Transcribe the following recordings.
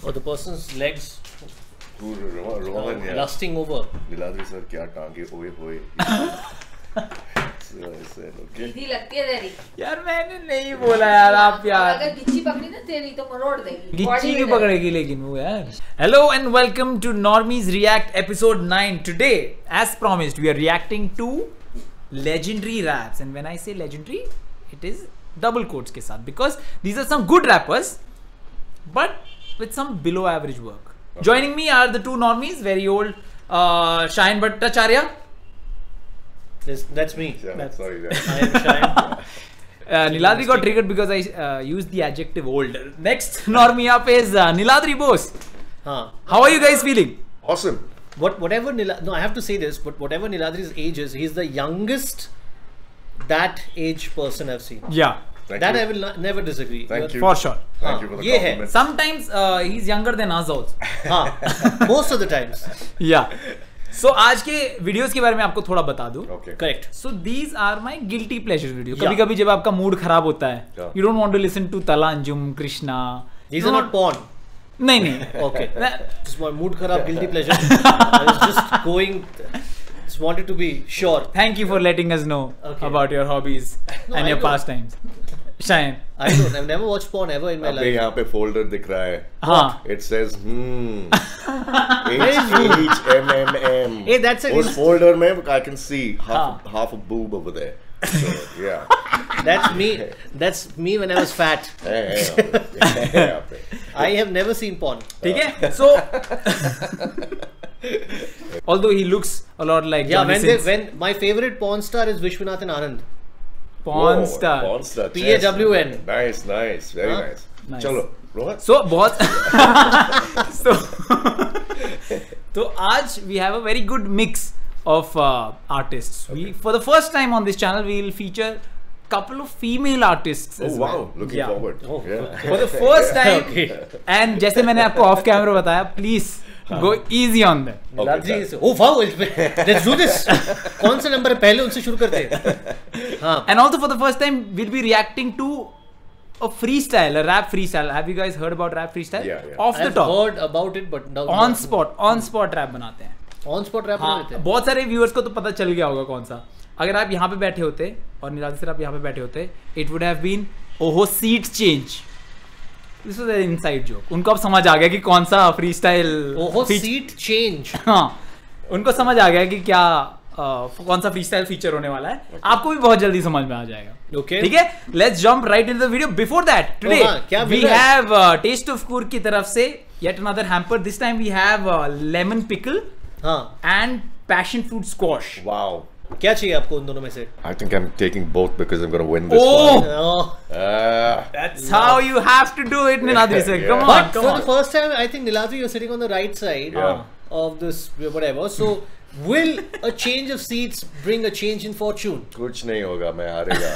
or the person's legs Rohan यार lusting over. Niladri sir क्या टांगे ओए होए दीदी लगती है तेरी यार मैंने नहीं बोला यार आप यार अगर गिच्ची पकड़ी ना तेरी तो मरोड़ देगी गिच्ची क्यों पकड़ेगी लेकिन वो यार hello and welcome to Normies React episode 9 today as promised we are reacting to legendary raps and when I say legendary it is double quotes के साथ because these are some good rappers but with some below average work. Joining me are the two normies, very old Shayan Bhattacharya. That's me. Yeah, sorry, I am Shayan. Niladri got triggered because I used the adjective old. Next normie up is Niladri Bose. How are you guys feeling? Awesome. Whatever I have to say this, but whatever Niladri's age is, he's the youngest that age person I've seen. Yeah. I will never disagree. Thank you. For sure. Thank you for the ये है. compliment. Sometimes he's younger than us also. Most of the times. Yeah. So आज के videos के बारे में आपको थोड़ा बता दूं. Okay. Correct. So these are my guilty pleasure video. Yeah. कभी-कभी जब आपका मूड खराब होता है, Yeah. you don't want to listen to Talanjum, Krishna. These are not porn. नहीं नहीं. Okay. Just my mood kharab, guilty pleasure. I was just going. Just wanted to be sure. Thank you for letting us know about your hobbies No, and I your don't. pastimes. Shayan. I don't. I've never watched porn ever in my अबे life. यहाँ पे folder दिख रहा है. हाँ. It says HHMMM. Hey, that's a उस folder में I can see half a boob over there. So, yeah. That's me. That's me when I was fat. यहाँ पे. I have never seen porn. ठीक है? So although he looks a lot like Yeah, Johnny Sins. when my favorite porn star is Vishwanathan Anand. Porn Oh, star. Porn star. PAWN. Nice, nice, very nice. Nice. चलो, Rohan. So बहुत so आज we have a very good mix of artists. We for the first time on this channel we will feature couple of female artists Oh as wow, well. looking Yeah. forward. Oh, Yeah. For the first time Okay. and जैसे मैंने आपको off camera बताया please go easy on them. Niladri is. Oh wow, let's do this. कौन सा number पहले उनसे शुरू करते हैं? हाँ. And also for the first time we'll be reacting to a freestyle, a rap freestyle. Have you guys heard about rap freestyle? Yeah, yeah. Off the I've top. heard about it, but now On spot rap बनाते हैं. On spot rap हाँ, बनाते हैं. बहुत सारे viewers को तो पता चल गया होगा कौन सा. अगर आप यहाँ पे बैठे होते और निलाद्री सर आप यहाँ पे बैठे होते, it would have been ओहो seat change. This was an inside joke. उनको अब समझ आ गया कि कौन सा freestyle. ओहो सीट चेंज. हाँ, उनको समझ आ गया कि क्या कौन सा freestyle feature होने वाला है. आपको भी बहुत जल्दी समझ में आ जाएगा. Okay. ठीक है, let's jump right into the video. Before that, today क्या we मिल रहा है? have Taste of Coor की तरफ से yet another hamper. This time we have lemon pickle हाँ. and passion fruit squash. Wow. क्या चाहिए आपको उन दोनों में से? I think I'm taking both because I'm going to win this Oh! one. Oh. That's how you have to do it, Niladri sir. Yeah. Come on, But come for on. the first time, I think Niladri, you're sitting on the right side of this whatever. So, will a change of seats bring a change in fortune? कुछ नहीं होगा, मैं हारेगा.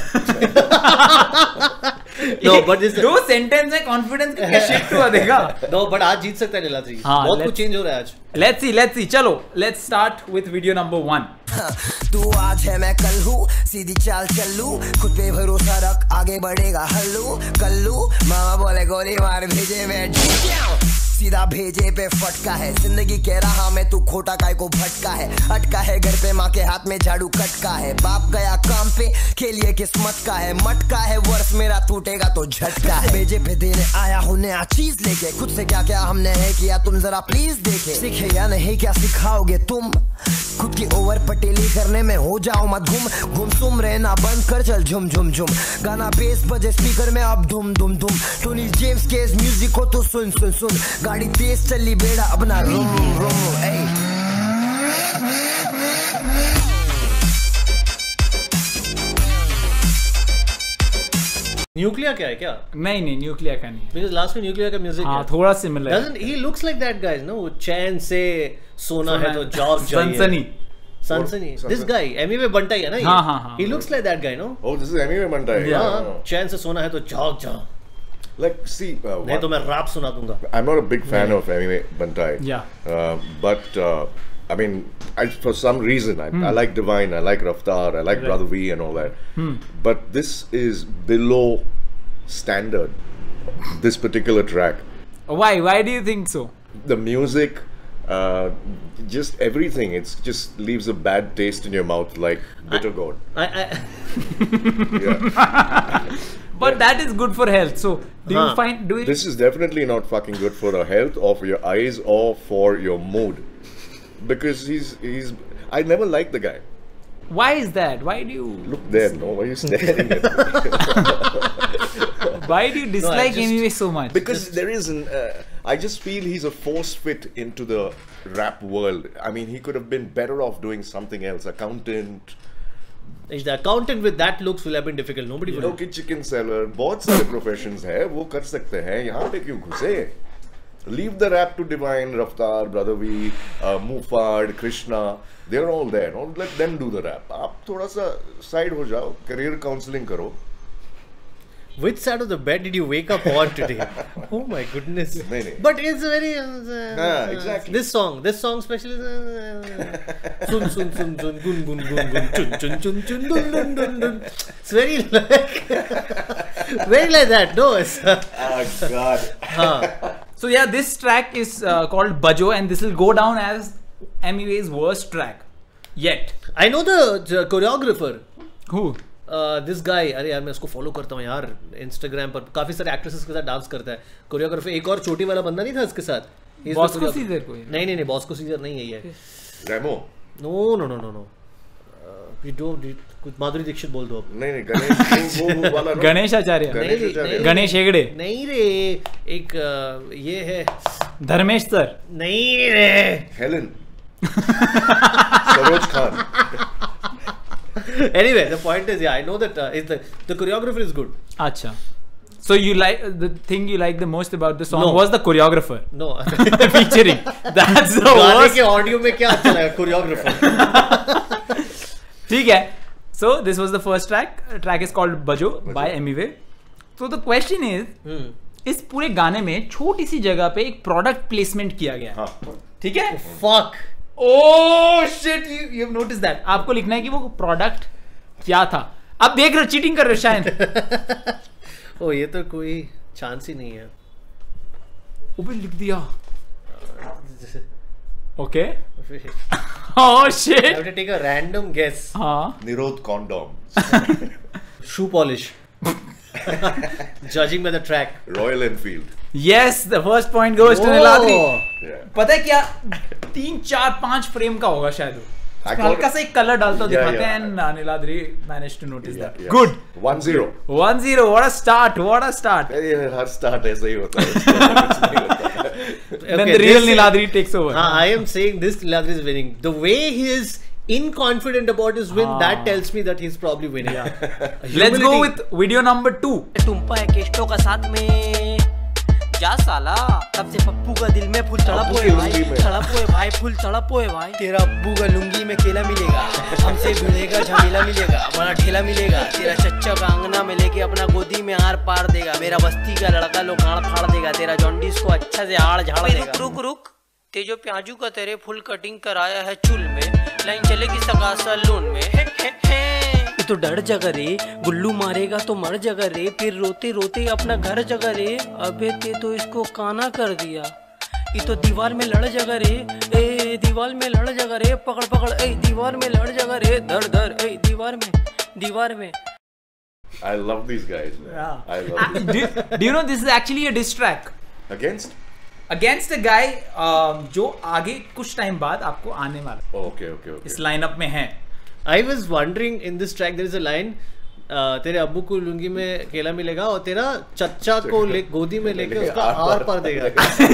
No, but this दो sentence में confidence का shift हुआ देगा. no, but आज जीत सकता है निलाद्री. हाँ, बहुत let's- कुछ चेंज हो रहा है आज. Let's see. चलो, let's start with video number 1. तू आज है मैं कल हूँ सीधी चाल चलू खुद पे भरोसा रख आगे बढ़ेगा हल्लू कल्लू मामा बोले गोली मार भेजे मैं जीत जाऊं सीधा भेजे पे फटका है जिंदगी कह रहा मैं तू खोटा काय को भटका है अटका है घर पे माँ के हाथ में झाड़ू कटका है बाप गया काम पे खेलिए किस्मत का है मटका है वर्ष मेरा टूटेगा तो झटका है भेजे पे देने आया हूँ नया चीज लेके खुद से क्या क्या हमने है किया तुम जरा प्लीज देखे सीखे या नहीं क्या सिखाओगे तुम खुद की ओवर पटेली करने में हो जाओ मत गुमसुम रहना बंद कर चल झुम झुम झुम गाना बेस बजे स्पीकर में अब धुम धुम धुम टोनी जेम्स के इस म्यूजिक को तो सुन सुन सुन गाड़ी तेज चली बेड़ा अपना रूम रूम ए न्यूक्लियर क्या है क्या? नहीं न्यूक्लियर का नहीं. Because last में न्यूक्लियर का म्यूजिक हाँ, है. थोड़ा similar. Doesn't he looks like that guy? No, वो चैन से सोना है तो जॉब चाहिए. सनसनी. Sansani. This guy, Emiway Bantai ही है ना ये? हाँ. He looks like that guy, no? Oh, this is anyway Mandai. हाँ, चैन से सोना है तो जाग जा. Like, see, नहीं तो मैं रैप सुना दूंगा. I'm not a big fan of anime Bantai. Yeah. But I mean, for some reason, I like Divine, I like Raftar, I like Brother V and all that. But this is below standard. This particular track. Why do you think so? The music, just everything. It's just leaves a bad taste in your mouth, like bitter gourd. Yeah. But that is good for health. So do you find This is definitely not fucking good for our health, or for your eyes, or for your mood. Because he's. I never liked the guy. Why is that? Why do you Look there, no, why are you staring at me? Why do you dislike MUA so much? Because there is an. I just feel he's a force fit into the rap world. I mean, he could have been better off doing something else. Accountant. The accountant with that looks will have been difficult. Nobody would. कि chicken seller, बहुत सारे professions है, वो कर सकते हैं. यहाँ पे क्यों घुसे? Leave the rap to Divine, Raftar, Brother V, Mufad, Krishna. They're all there. Don't let them do the rap. आप थोड़ा सा side हो जाओ, career counseling करो. Which side of the bed did you wake up on today? Oh my goodness. नहीं. But it's very. Exactly. This song especially. Sun sun sun sun gun gun gun gun chun chun chun chun dun dun dun dun. It's very like that. No, it's. Oh God. So yeah, this track is called Bajo, and this will go down as MUA's worst track yet. I know the choreographer. Who? This guy, अरे यार मैं उसको follow करता हूँ यार Instagram पर. काफी सारे एक्ट्रेसेस के साथ डांस करता है. कोरियोग्राफर एक और छोटी वाला बंदा नहीं था इसके साथ? बॉस्को सीजर कोई? नहीं बॉस्को सीजर नहीं है ये. रेमो. नो. You don't. कुछ माधुरी दीक्षित बोल दो. नहीं गणेश वो वाला. गणेश आचार्य. गणेश हेगड़े. नहीं रे, एक ये है धर्मेश सर. नहीं रे. Helen. Saroj Khan. Anyway, the point is, I know that the choreographer is good. Acha. So you like the thing you like the most about the song was the choreographer. No. Featuring. That's the गाने worst. के audio में क्या अच्छा लगा? Choreographer. ठीक है. So this was the first track. Track is called Bajo by MUA. So the question is, इस पूरे गाने में छोटी सी जगह पे एक प्रोडक्ट प्लेसमेंट किया गया है. ठीक है? Fuck. Oh shit, you have noticed that. आपको लिखना है कि वो प्रोडक्ट क्या था. अब देख रहे हो, चीटिंग कर रहे हो शायद. ओ ये तो कोई चांस ही नहीं है. ऊपर लिख दिया. Okay. Oh shit. I have to take a random guess. हाँ. Nirodh condom. Shoe polish. Judging by the track. Royal Enfield. Yes, the first point goes to Niladri. Yeah. पता है क्या? 3, 4, 5 फ्रेम का होगा शायद. हल्का सा एक कलर डालता हुआ दिखाते हैं and Niladri managed to notice that. Yeah. Good. 1-0. 1-0. What a start. What a start. हर स्टार्ट ऐसा ही होता है. Then the real Niladri takes over. I am saying this Niladri is winning. The way he is inconfident about his win, that tells me that he's probably winning. Let's go with video number 2. Tumpa है Kesto का साथ में जा साला तब से पप्पू का दिल में फूल तड़प हुए भाई फूल तड़प हुए भाई. तेरा अब्बू का लुंगी में केला मिलेगा, हमसे भिड़ेगा झमेला मिलेगा, बड़ा ठेला मिलेगा. तेरा चच्चा का अंगना में लेके अपना गोदी में आर पार देगा. मेरा बस्ती का लड़का लोग गाड़ फाड़ देगा. तेरा जॉन्डिस को अच्छा से आड़ झाड़ देगा. रुक तेजो प्याजू का तेरे फुल कटिंग कराया है चूल में. लाइन चलेगी सगा सलून में. तो डर जगह रे, गुल्लू मारेगा तो मर जगह रे, फिर रोते रोते अपना घर जगह रे. अबे ते तो इसको काना कर दिया. ये तो दीवार में लड़ जगह रे, ए दीवार में लड़ जगह रे, पकड़ पकड़ ए दीवार में लड़ जगह रे, धर धर ए दीवार में. I love these guys, man. Yeah. I love them. Do you know this is actually a diss track Against a guy जो आगे कुछ टाइम बाद आपको आने वाला Okay. इस लाइनअप में है. I was wondering in this track there is a line तेरे अब्बू को लुंगी में केला मिलेगा और तेरा चच्चा को गोदी में लेके उसका आर पार देगा.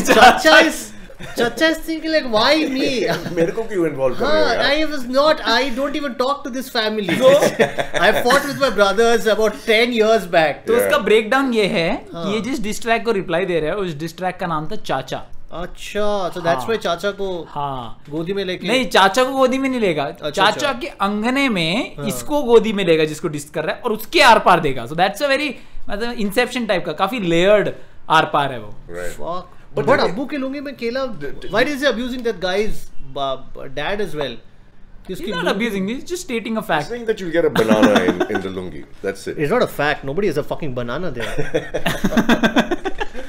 Chacha is thinking like why me? मेरे को क्यों involve कर रहे हो यार? I don't even talk to this family. I fought with my brothers about 10 years back. तो उसका ब्रेकडाउन ये है कि ये जिस डिस ट्रैक को रिप्लाई दे रहा है उस डिस ट्रैक का नाम था चाचा. अच्छा, so that's why चाचा को गोदी में लेके. नहीं, चाचा को गोदी में नहीं लेगा. चाचा के अंगने में इसको गोदी में लेगा जिसको डिस कर रहा है और उसके आर पार देगा. So that's a very मतलब इंसेप्शन टाइप का काफी लेयर्ड आर पार है वो. Fuck. But अब्बू के लुंगी में केला. Why is he abusing that guy's dad as well? He's not abusing. He's just stating a fact. He's saying that you'll get a banana in the lungi. That's it. It's not a fact. Nobody has a fucking banana there.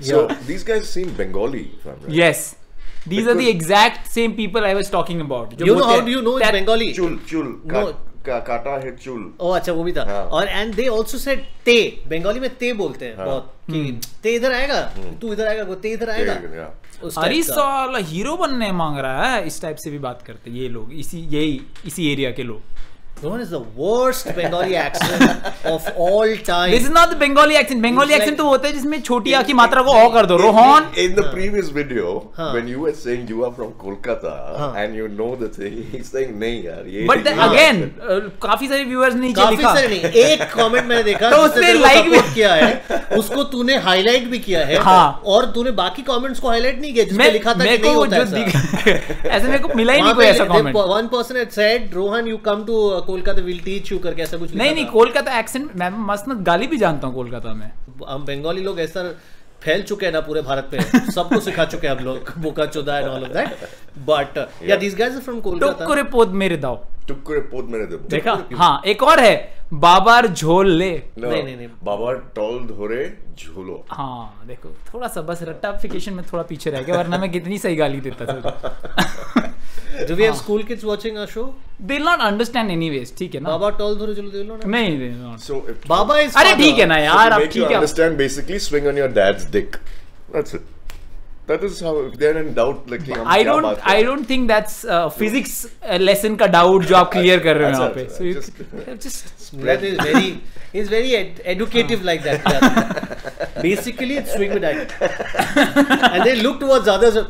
So these guys seem Bengali, if I'm right. Yes. These are the exact same people I was talking about. You know how do you know it's Bengali? Chul. No. Kata है chul. Oh अच्छा वो भी था. और and they also said te. Bengali में te बोलते हैं बहुत कि te इधर आएगा, तू इधर आएगा, ते इधर आएगा. अरे साला हीरो बनने मांग रहा है, इस टाइप से भी बात करते ये लोग, इसी एरिया के लोग. Rohan is the worst Bengali accent of all time. This is not the Bengali accent. Bengali accent तो होता है जिसमें छोटी आ की मात्रा को कर दो. Rohan. In the previous video, when you were saying you are from Kolkata and you know the thing, he's saying नहीं यार ये. But again, काफी सारे viewers ने नीचे लिखा. काफी सारे नहीं. एक comment मैंने देखा. तो उसने like भी किया है. उसको तूने highlight भी किया है. और तूने बाकी comments को highlight नहीं किया जिसमें लिखा था कि नहीं होता ऐसा. ऐसे मेरे को मिला ही नहीं कोई ऐसा comment. One person had said, Rohan, you come to Kolkata will teach you करके ऐसा कुछ नहीं कोलकाता एक्सेंट मैं मस्त गाली भी जानता हूँ कोलकाता में. हम बंगाली लोग ऐसा फैल चुके हैं ना पूरे भारत पे, सबको सिखा चुके हैं हम लोग बोका चोदा and all of that. But yeah this guys are from Kolkata. टुक्कुरे पोद मेरे दाओ. टुक्कुरे पोद मेरे दो. देखा. हाँ एक और है बाबर झोल ले. नहीं बाबर टोल धोरे झूलो. हाँ देखो थोड़ा सा बस रट्टाफिकेशन में थोड़ा पीछे रह गया, वरना मैं कितनी सही गाली देता था. Do we have school kids watching our show? They'll not understand anyways. ठीक है ना. बाबा टोल धोरे झूलो देख लो ना. नहीं. So Baba is. अरे ठीक है ना यार अब ठीक है. Understand basically swing on your dad's dick. That's it. That is how if they're in doubt like I don't think that's physics lesson का doubt जो आप clear कर रहे हो यहाँ पे. So just that is very educative like that. Basically it's swing with that. And they look towards others.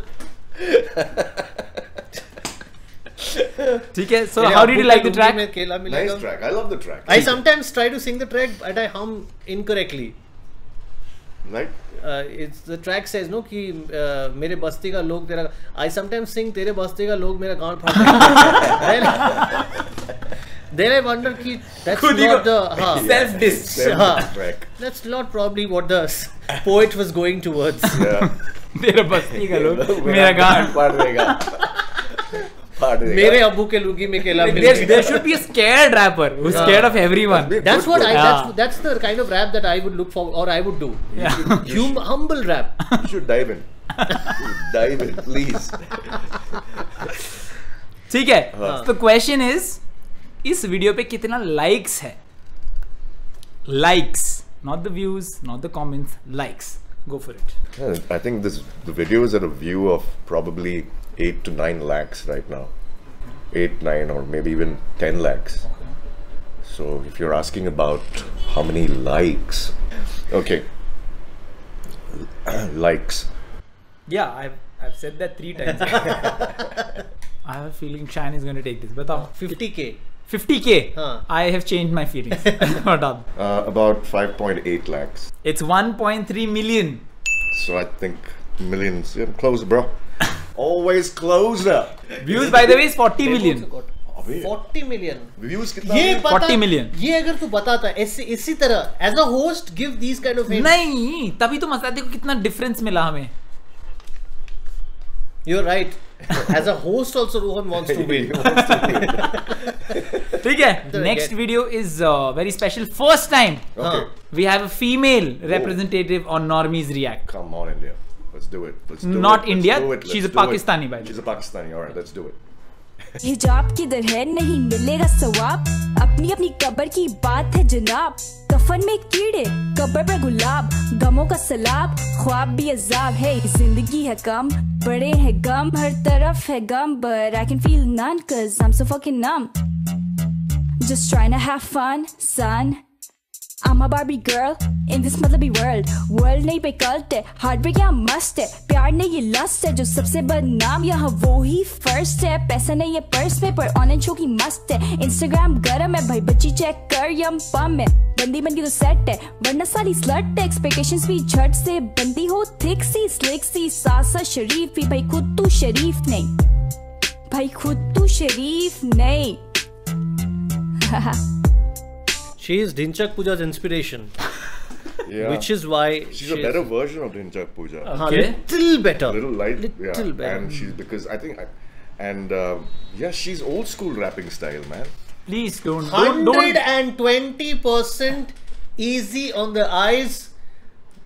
ठीक है. So how did you like the track? Nice track. I love the track. I sometimes try to sing the track but I hum incorrectly. Like it's the track says no कि मेरे बस्ती का लोग तेरा. I sometimes sing तेरे बस्ती का लोग मेरा गांड फाड़. Then I wonder कि that's not the self diss. That's not probably what the poet was going towards. तेरे बस्ती का लोग मेरा गांड फाड़ देगा. मेरे अब्बू के लुंगी में केला मिल गया. There should be a scared rapper who's scared of everyone. That's what that's the kind of rap that I would look for or I would do. Humble rap. You should dive in. Dive in, please. ठीक है. The question is, इस video पे कितना likes है? Likes, not the views, not the comments. Likes. Go for it. I think the video is at a view of probably 8 to 9 lakhs right now. 8, 9 or maybe even 10 lakhs. So if you're asking about how many likes, okay, likes. Yeah, I've said that 3 times. I have a feeling Shine is going to take this. But 50k. 50k. I have changed my feelings. About 5.8 lakhs. It's 1.3 million. So I think millions. You're close, bro. Always closer. Views by the way is 40 million. 40 million. Views कितना? ये 40 million. ये अगर तू बताता इसी तरह as a host give these kind of hints. नहीं तभी तो मसला देखो कितना डिफरेंस मिला हमें. You're right. As a host also Rohan wants to win. ठीक है. Next video is very special. First time we have a female representative on Normies React. Come on India. Let's do it. Let's do Not it. India. Let's do it. She's Let's a Pakistani by the way. She's a Pakistani. All right, let's do it. हिजाब किधर है नहीं मिलेगा सवाब. अपनी अपनी कब्र की बात है जनाब. कफन में कीड़े कब्र पर गुलाब. गमों का सलाब ख्वाब भी अजाब है. जिंदगी है कम बड़े हैं गम. हर तरफ है गम but I can feel none cause I'm so fucking numb. Just trying to have fun son. I'm a Barbie girl in this मतलबी world. World नहीं पे cult है. Heartbreak यहाँ must है. प्यार नहीं ये lust है. जो सबसे बदनाम यहाँ वो ही first है. पैसा नहीं है पर्स में पर ऑनलाइन शो की मस्त है. Instagram गरम है भाई बच्ची चेक कर यम पम है. बंदी बन की तो सेट है वरना साली स्लट है. Expectations भी झट से बंदी हो thick सी slick सी सासा शरीफ ही. भाई खुद तू शरीफ नहीं. भाई खुद तू शरीफ नहीं. She is Dhinchak Pooja's inspiration. Yeah. Which is why she's a better version of Dhinchak Pooja. Okay. Little better. Little light. Little better. And she's because I think yeah, she's old school rapping style, man. Please don't 120% easy on the eyes.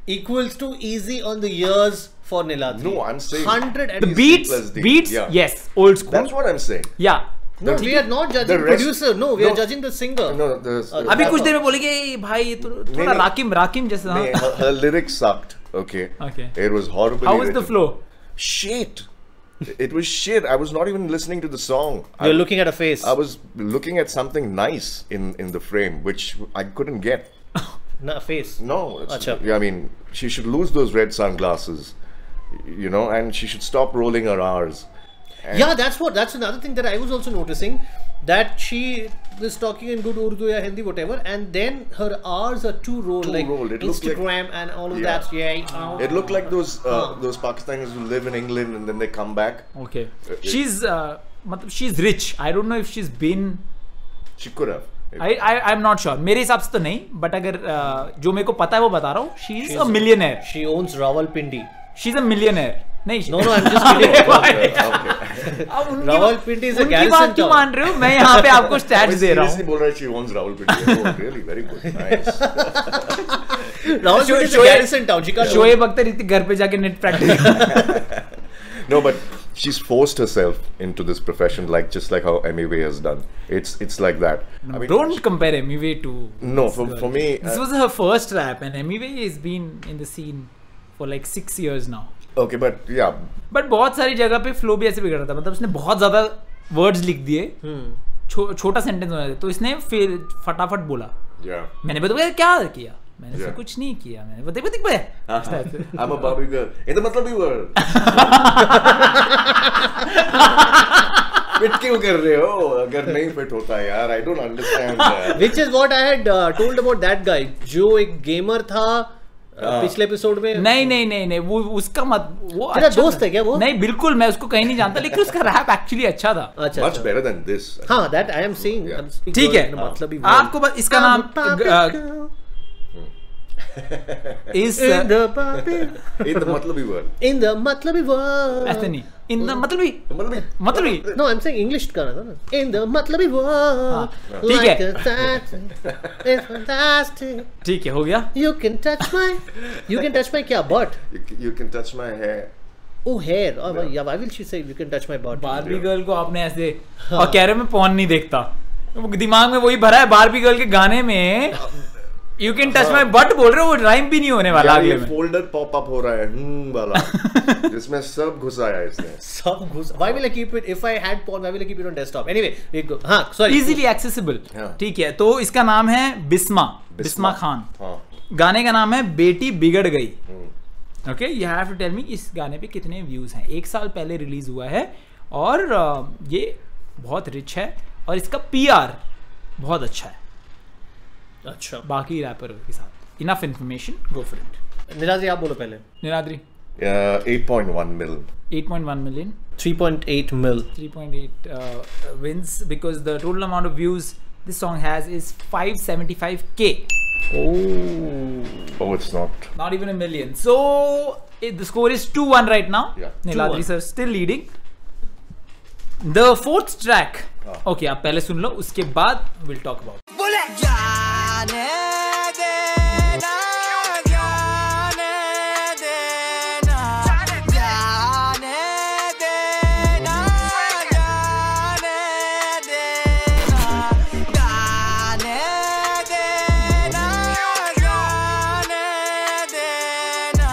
equals to easy on the ears for Niladri. No, I'm saying 100 the beats, yeah. yes, old school. That's what I'm saying. Yeah. No, we are not judging the producer. No, we are judging the singer. No, अभी कुछ देर में बोलेंगे भाई ये तो थोड़ा राकिम जैसा. Her lyrics sucked. Okay. It was horrible. How was the flow? Shit. It was shit. I was not even listening to the song. You're looking at a face. I was looking at something nice in the frame, which I couldn't get. A face. No. Yeah, I mean, she should lose those red sunglasses, you know, and she should stop rolling her R's. And yeah, that's another thing that I was also noticing, that she was talking in good Urdu or Hindi, whatever, and then her R's are too rolled, like Instagram and all of that. Yeah. It looked like those Pakistanis who live in England and then they come back. Okay. She's rich. I don't know if she's been. She could have. I'm not sure. मेरे हिसाब से तो नहीं, but अगर जो मेरे को पता है वो बता रहा हूँ. She's a millionaire. She owns Rawalpindi. She's a millionaire. नहीं. No, I'm just kidding. Rawalpindi is a garrison town. क्यों मान रहे हो? मैं यहाँ पे आपको stats दे रहा हूँ. बोल रहा है she owns Rawalpindi. Oh, really? Very good. Nice. Rawalpindi is a garrison town. Shoaib Akhtar इतनी घर पे जाके net practice. No, but she's forced herself into this profession, just like how Emiway has done. It's like that. No, I mean, don't compare Emiway to. No, for me. This was her first rap, and Emiway has been in the scene for like 6 years now. Okay, but yeah. But बहुत सारी जगह पे flow भी ऐसे बिगड़ रहा था. मतलब उसने बहुत ज़्यादा वर्ड्स लिख दिए. छोटा सेंटेंस होना था, तो इसने फिर फटाफट बोला. Yeah. मैंने बताया क्या किया? मैंने तो कुछ नहीं किया. मैंने बताया. I'm a Barbie girl. ये तो मतलब ही वर्ड. फिट क्यों कर रहे हो? अगर नहीं फिट होता यार, I don't understand. Which is what I had told about that guy, जो एक गेमर था पिछले एपिसोड में. नहीं वो उसका मत, वो तेरा दोस्त है क्या वो? नहीं, बिल्कुल मैं उसको कहीं नहीं जानता, लेकिन उसका रैप एक्चुअली अच्छा था. Much better than this. हाँ, that I am saying. ठीक है. आपको बस इसका नाम is in the मतलबी वर्ड. In the मतलबी वर्ड. ऐसे नहीं. In the मतलबी. No, I'm saying English का ना. In the मतलबी वर्ड. ठीक है. It's fantastic. ठीक है, हो गया. You can touch my क्या butt? You can touch my hair. Oh, hair. Oh, yeah. Why will she say you can touch my butt? Barbie girl को आपने ऐसे और कह रहे मैं पॉर्न नहीं देखता. दिमाग में वही भरा है. बार्बी गर्ल के गाने में You can touch my butt बोल रहे हो, वो राइम भी नहीं होने वाला अगले में. फोल्डर पॉप अप हो रहा है वाला, जिसमें सब घुसाया इसने. सब घुस. Why will I keep it? If I had porn, why will I keep it on desktop? Anyway, हाँ, sorry. Easily accessible. ठीक है, तो इसका नाम है बिस्मा खान. गाने का नाम है बेटी बिगड़ गई. Okay, you have to tell me इस गाने पे कितने व्यूज हैं. 1 साल पहले रिलीज हुआ है और ये बहुत रिच है और इसका PR बहुत अच्छा है. अच्छा, बाकी रैपर के साथ. Enough information, go for it. Niradri आप बोलो पहले. निराद्री. 8.1 mil. 8.1 million. 3.8 mil. 3.8 wins because the total amount of views this song has is 575k. Oh, it's not. Not even a million. So the score is 2-1 right now. Yeah. Niladri sir still leading. The fourth track. Okay, आप पहले सुन लो, उसके बाद we'll talk about. बोले जाने देना, जाने देना, जाने देना, जाने देना, जाने देना, जाने देना,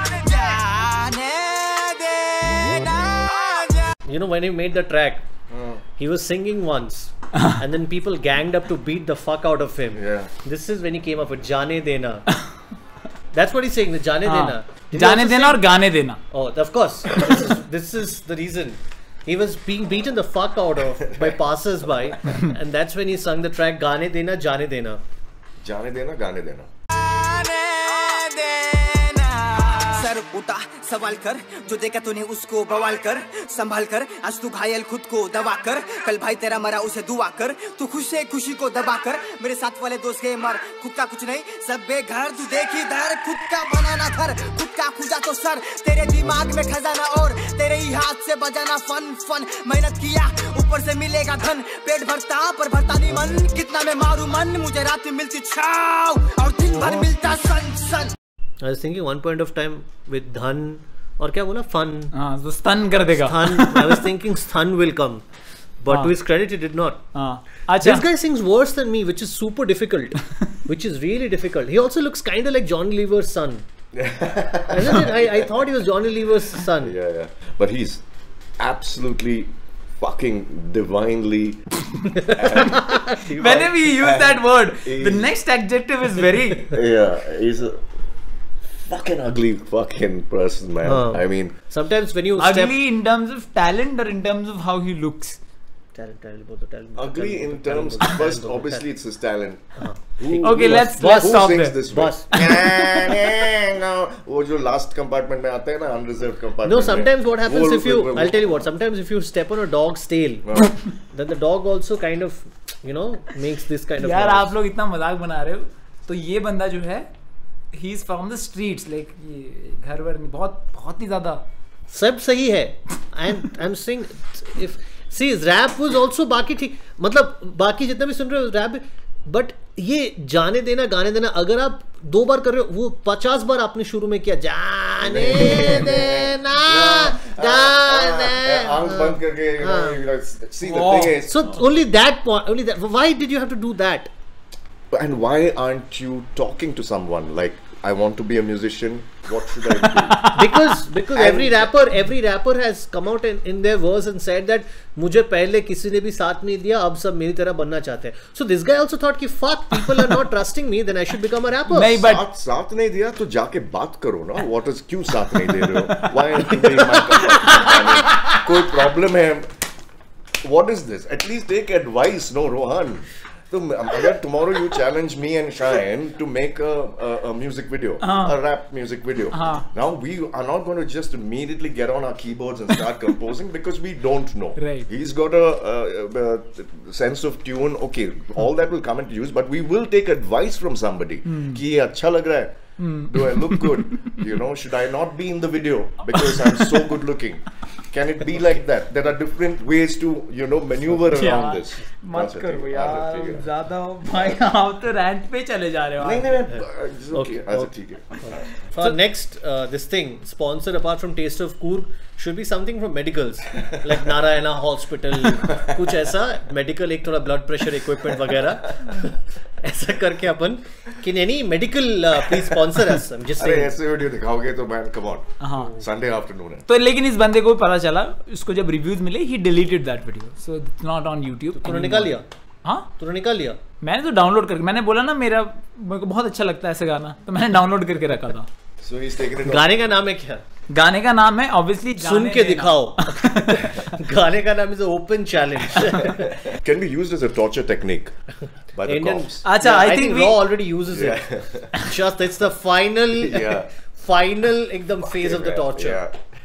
जाने देना. You know, when he made the track, he was singing once and then people ganged up to beat the fuck out of him. Yeah. This is when he came up with Jaane Dena. That's what he's saying, the Jaane Dena. Jaane Dena or Gaane Dena. Oh, of course. This is the reason. He was being beaten the fuck out of by passers-by and that's when he sung the track Gaane Dena, Jaane Dena. जाने देना, गाने देना. Sir उठा सवाल कर, जो देखा तूने उसको बवाल कर, संभाल कर आज तू घायल खुद को दबा कर, कल भाई तेरा मरा उसे दुआ कर, तू खुश है खुशी को दबा कर, मेरे साथ वाले दोस्त के मर, खुद का कुछ नहीं सब बेघर, तू देखी दर खुद का बनाना घर, खुद का खुदा तो सर, तेरे दिमाग में खजाना और तेरे ही हाथ से बजाना फन फन, मेहनत किया ऊपर से मिलेगा धन, पेट भरता पर भरता नहीं मन, कितना मैं मारू मन, मुझे रात में मिलती छाव और दिन भर मिलता सन सन. I was thinking one point of time with Dhan और क्या बोला fun. हाँ तो stun कर देगा. I was thinking stun will come, but to his credit he did not. अच्छा. This guy sings worse than me, which is super difficult. Which is really difficult. He also looks kind of like Johnny Lever's son. Isn't it? I thought he was Johnny Lever's son. Yeah. But he's absolutely fucking divinely. Whenever you use that word, the next adjective is very. Yeah, he's a fucking ugly fucking person, man. I mean, sometimes when you ugly in terms of talent or in terms of how he looks. Talent, both the talent. Ugly in terms. First, obviously, it's his talent. Okay, let's stop there. This boss. वो जो last compartment में आते हैं ना, unreserved compartment. No, sometimes what happens if you, I'll tell you what. Sometimes if you step on a dog's tail, then the dog also kind of, makes this kind of. यार आप लोग इतना मजाक बना रहे हो, तो ये बंदा जो है, he is from the streets, like घर वर नहीं, बहुत ही ज़्यादा. सब सही है. I'm saying if. See, rap was also बाकी ठीक, मतलब बाकी जितना भी सुन रहे हो rap, but ये जाने देना गाने देना अगर आप 2 बार कर रहे हो, वो 50 बार आपने शुरू में किया जाने देना गाने, आंख बंद करके, see the thing is, so only that why did you have to do that? And why aren't you talking to someone like, I want to be a musician, what should I do? because every rapper has come out in their verse and said that मुझे पहले किसी ने भी साथ नहीं दिया, अब सब मेरी तरह बनना चाहते हैं. So this guy also thought कि fuck, people are not trusting me, then I should become a rapper. नहीं, but साथ नहीं दिया तो जाके बात करो ना. What is, क्यों साथ नहीं दे रहे हो? Why aren't you being my company? कोई problem है? What is this? At least take advice, no, Rohan. So, tomorrow you challenge me and Shine to make a music video, a rap music video. Now we are not going to just immediately get on our keyboards and start composing because we don't know. Right. He's got a sense of tune. Okay, all that will come into use, but we will take advice from somebody. कि ये अच्छा लग रहा है. Do I look good? Should I not be in the video because I'm so good looking? Can it be like that? There are different ways to, maneuver around this. मत करो यार, ज़्यादा भाई आप तो rant पे चले जा रहे हो. नहीं, okay, अच्छा ठीक है. For next, this thing sponsored apart from Taste of Coorg should be something from medicals like Narayana Hospital, कुछ ऐसा medical, एक थोड़ा blood pressure equipment वगैरह ऐसा करके अपन कि any medical please sponsor us. I'm just saying. अरे ऐसे वीडियो दिखाओगे तो man, come on. Sunday afternoon है. तो लेकिन इस बंदे को पता चला, उसको जब reviews मिले, he deleted that video, so it's not on YouTube. तूने निकाल लिया? हाँ, तूने निकाल लिया? मैंने तो डाउनलोड करके, मैंने बोला ना मेरे को बहुत अच्छा लगता है ऐसे गाना, तो मैंने डाउनलोड करके रखा था. So he's taken it. गाने का नाम है क्या? गाने का नाम है obviously सुन के दिखाओ. गाने का नाम is an open challenge. Can be used as a torture technique by the cops. अच्छा, I think Raw already uses it. Just it's the final एकदम phase of the torture.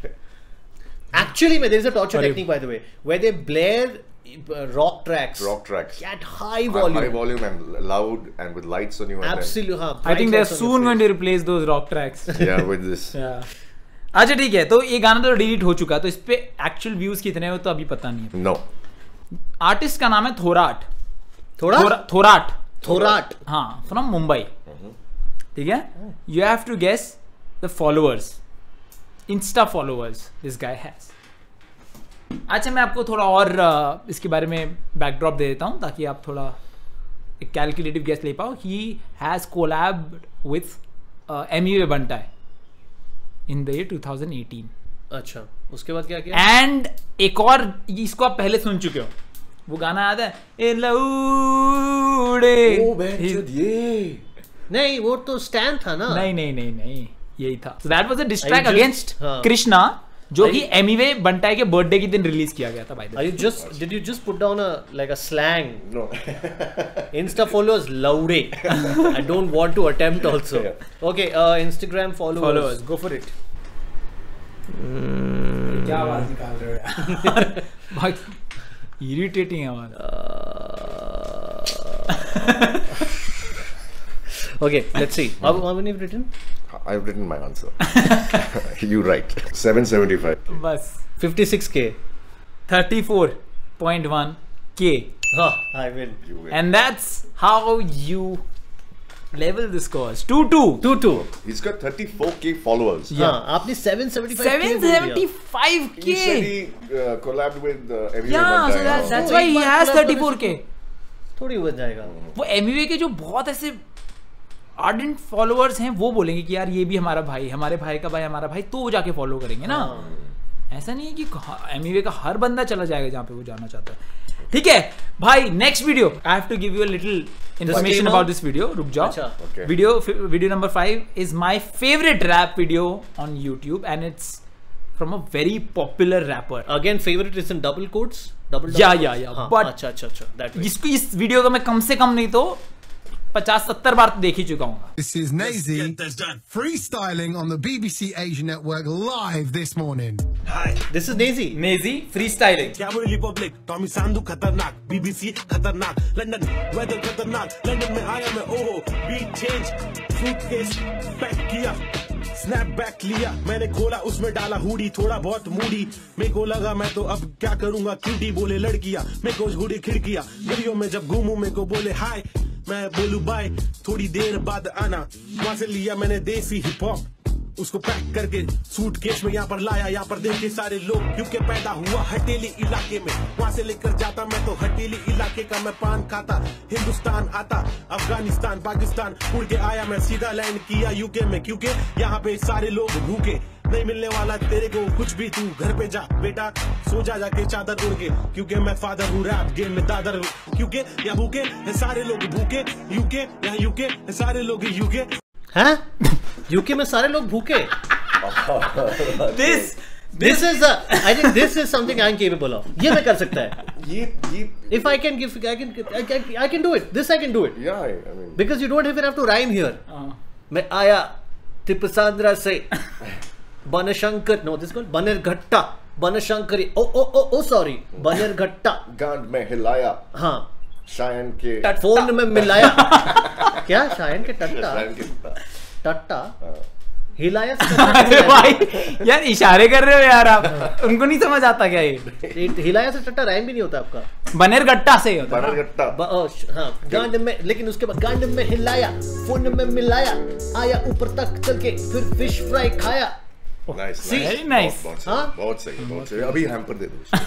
Actually, there is a torture technique, by the way, where they blare rock tracks at high volume and loud and with lights on you. Absolutely. I think they're soon going to replace those rock tracks. Yeah, with this. अच्छा ठीक है, तो ये गाना तो delete हो चुका, तो इस पे एक्चुअल व्यूज कितने हो तो अभी पता नहीं है. No. आर्टिस्ट का नाम है थोराट. थोराट. हाँ, फ्रॉम मुंबई. ठीक है. You have to guess the followers, Insta followers this guy has. अच्छा, मैं आपको थोड़ा और इसके बारे में बैकड्रॉप दे देता हूँ ताकि आप थोड़ा एक कैलकुलेटिव गेस ले पाओ. He has collabed with Emiway Bantai in the year 2018. अच्छा, उसके बाद क्या किया? एंड एक और, इसको आप पहले सुन चुके हो, वो गाना याद है, ए लौड़े. नहीं, वो तो स्टैंड था ना. नहीं, यही था. So that was a diss track against Krishna, जो कि एमवे बंटाई के बर्थडे के दिन रिलीज किया गया था. By the way, did you just put down a slang? No. Insta followers laude. I don't want to attempt also. Okay, Instagram followers. Go for it. क्या आवाज निकाल रहे हो यार? भाई इरिटेटिंग आवाज. Okay, let's see. How many have you written? I've written my answer. You right. 775. बस 56K. 34.1K. I win. You win. And that's how you Level the scores. 2-2. He's got 34k followers. Yeah. आपने 775k. He said he collabed with MUA. Yeah, so that's why he has 34k. थोड़ी बच जाएगा. वो MUA के जो बहुत ऐसे ardent followers हैं वो बोलेंगे कि यार ये भी हमारा भाई, हमारे भाई का भाई हमारा भाई, तो वो जाके फॉलो करेंगे ना. ऐसा नहीं है कि MUA का हर बंदा चला जाएगा जहाँ पे वो जाना चाहता है. ठीक है भाई, next video I have to give you a little information about this video. रुक जाओ. Okay. Video number 5 is my favorite rap video on YouTube and it's from a very popular rapper. Again favorite is in double quotes. Yeah. But अच्छा. That way. इसको इस video को मैं कम से कम नहीं तो 50-70 बार तो देख ही चुका हूँ. This is Nazy freestyling on the BBC Asia Network live this morning. Hi. This is Nazy freestyling. क्या बोली रिपब्लिक, टॉमी सांधू खतरनाक, BBC खतरनाक, लंदन वेदर खतरनाक, लंदन में आया मैं ओहो, बीट चेंज, सूटकेस पैक किया, स्नैपबैक लिया, मैंने खोला उसमें डाला हुडी, थोड़ा बहुत मूडी, मेरे को लगा मैं तो अब क्या करूंगा, क्यूटी बोले लड़कियां, मेरे को हुडी खिड़कियां, गलियों में जब घूमूं मेरे को बोले हाय, मैं बोलूं बाय, थोड़ी देर बाद आना, वहां से लिया मैंने देसी हिप हॉप, उसको पैक करके सूटकेस में यहाँ पर लाया, यहाँ पर देखे सारे लोग, क्योंकि पैदा हुआ हटेली इलाके में, वहां से लेकर जाता मैं तो हटेली इलाके का मैं पान खाता, हिंदुस्तान आता, अफगानिस्तान पाकिस्तान उड़ के आया मैं, सीधा लैंड किया यूके में, क्योंकि यहाँ पे सारे लोग भूखे, नहीं मिलने वाला तेरे को कुछ भी, तू घर पे जा बेटा, सो जा जाके चादर उड़ के, क्योंकि मैं फादर हूँ रैप गेम में दादर, क्योंकि यहाँ भूखे है सारे लोग भूखे, यूके यहाँ यूके है सारे लोग यूके. हैं? यूके में सारे लोग भूखे. This is I think this is something I'm capable of. ये मैं कर सकता है. ये if I can do it. This I can do it. Yeah, I mean. Because you don't even have to rhyme here. मैं आया त्रिपुरांध्र से बनशंकर. No, this is called Bannerghatta. Banashankari. Oh sorry. Bannerghatta. गांड में हिलाया. हाँ. शायन के फोन में मिलाया. क्या शायन के टट्टा हिलाया. अरे भाई यार इशारे कर रहे हो यार आप, उनको नहीं समझ आता क्या ये? हिलाया से टट्टा राइम भी नहीं होता आपका. बनरघट्टा से होता है. बनरघट्टा. हाँ गांड में, लेकिन उसके बाद गांड में हिलाया, फोन में मिलाया, आया ऊपर तक चल के, फिर फिश फ्राई खाया. Very nice. बहुत सही. अभी हैम्पर दे दो.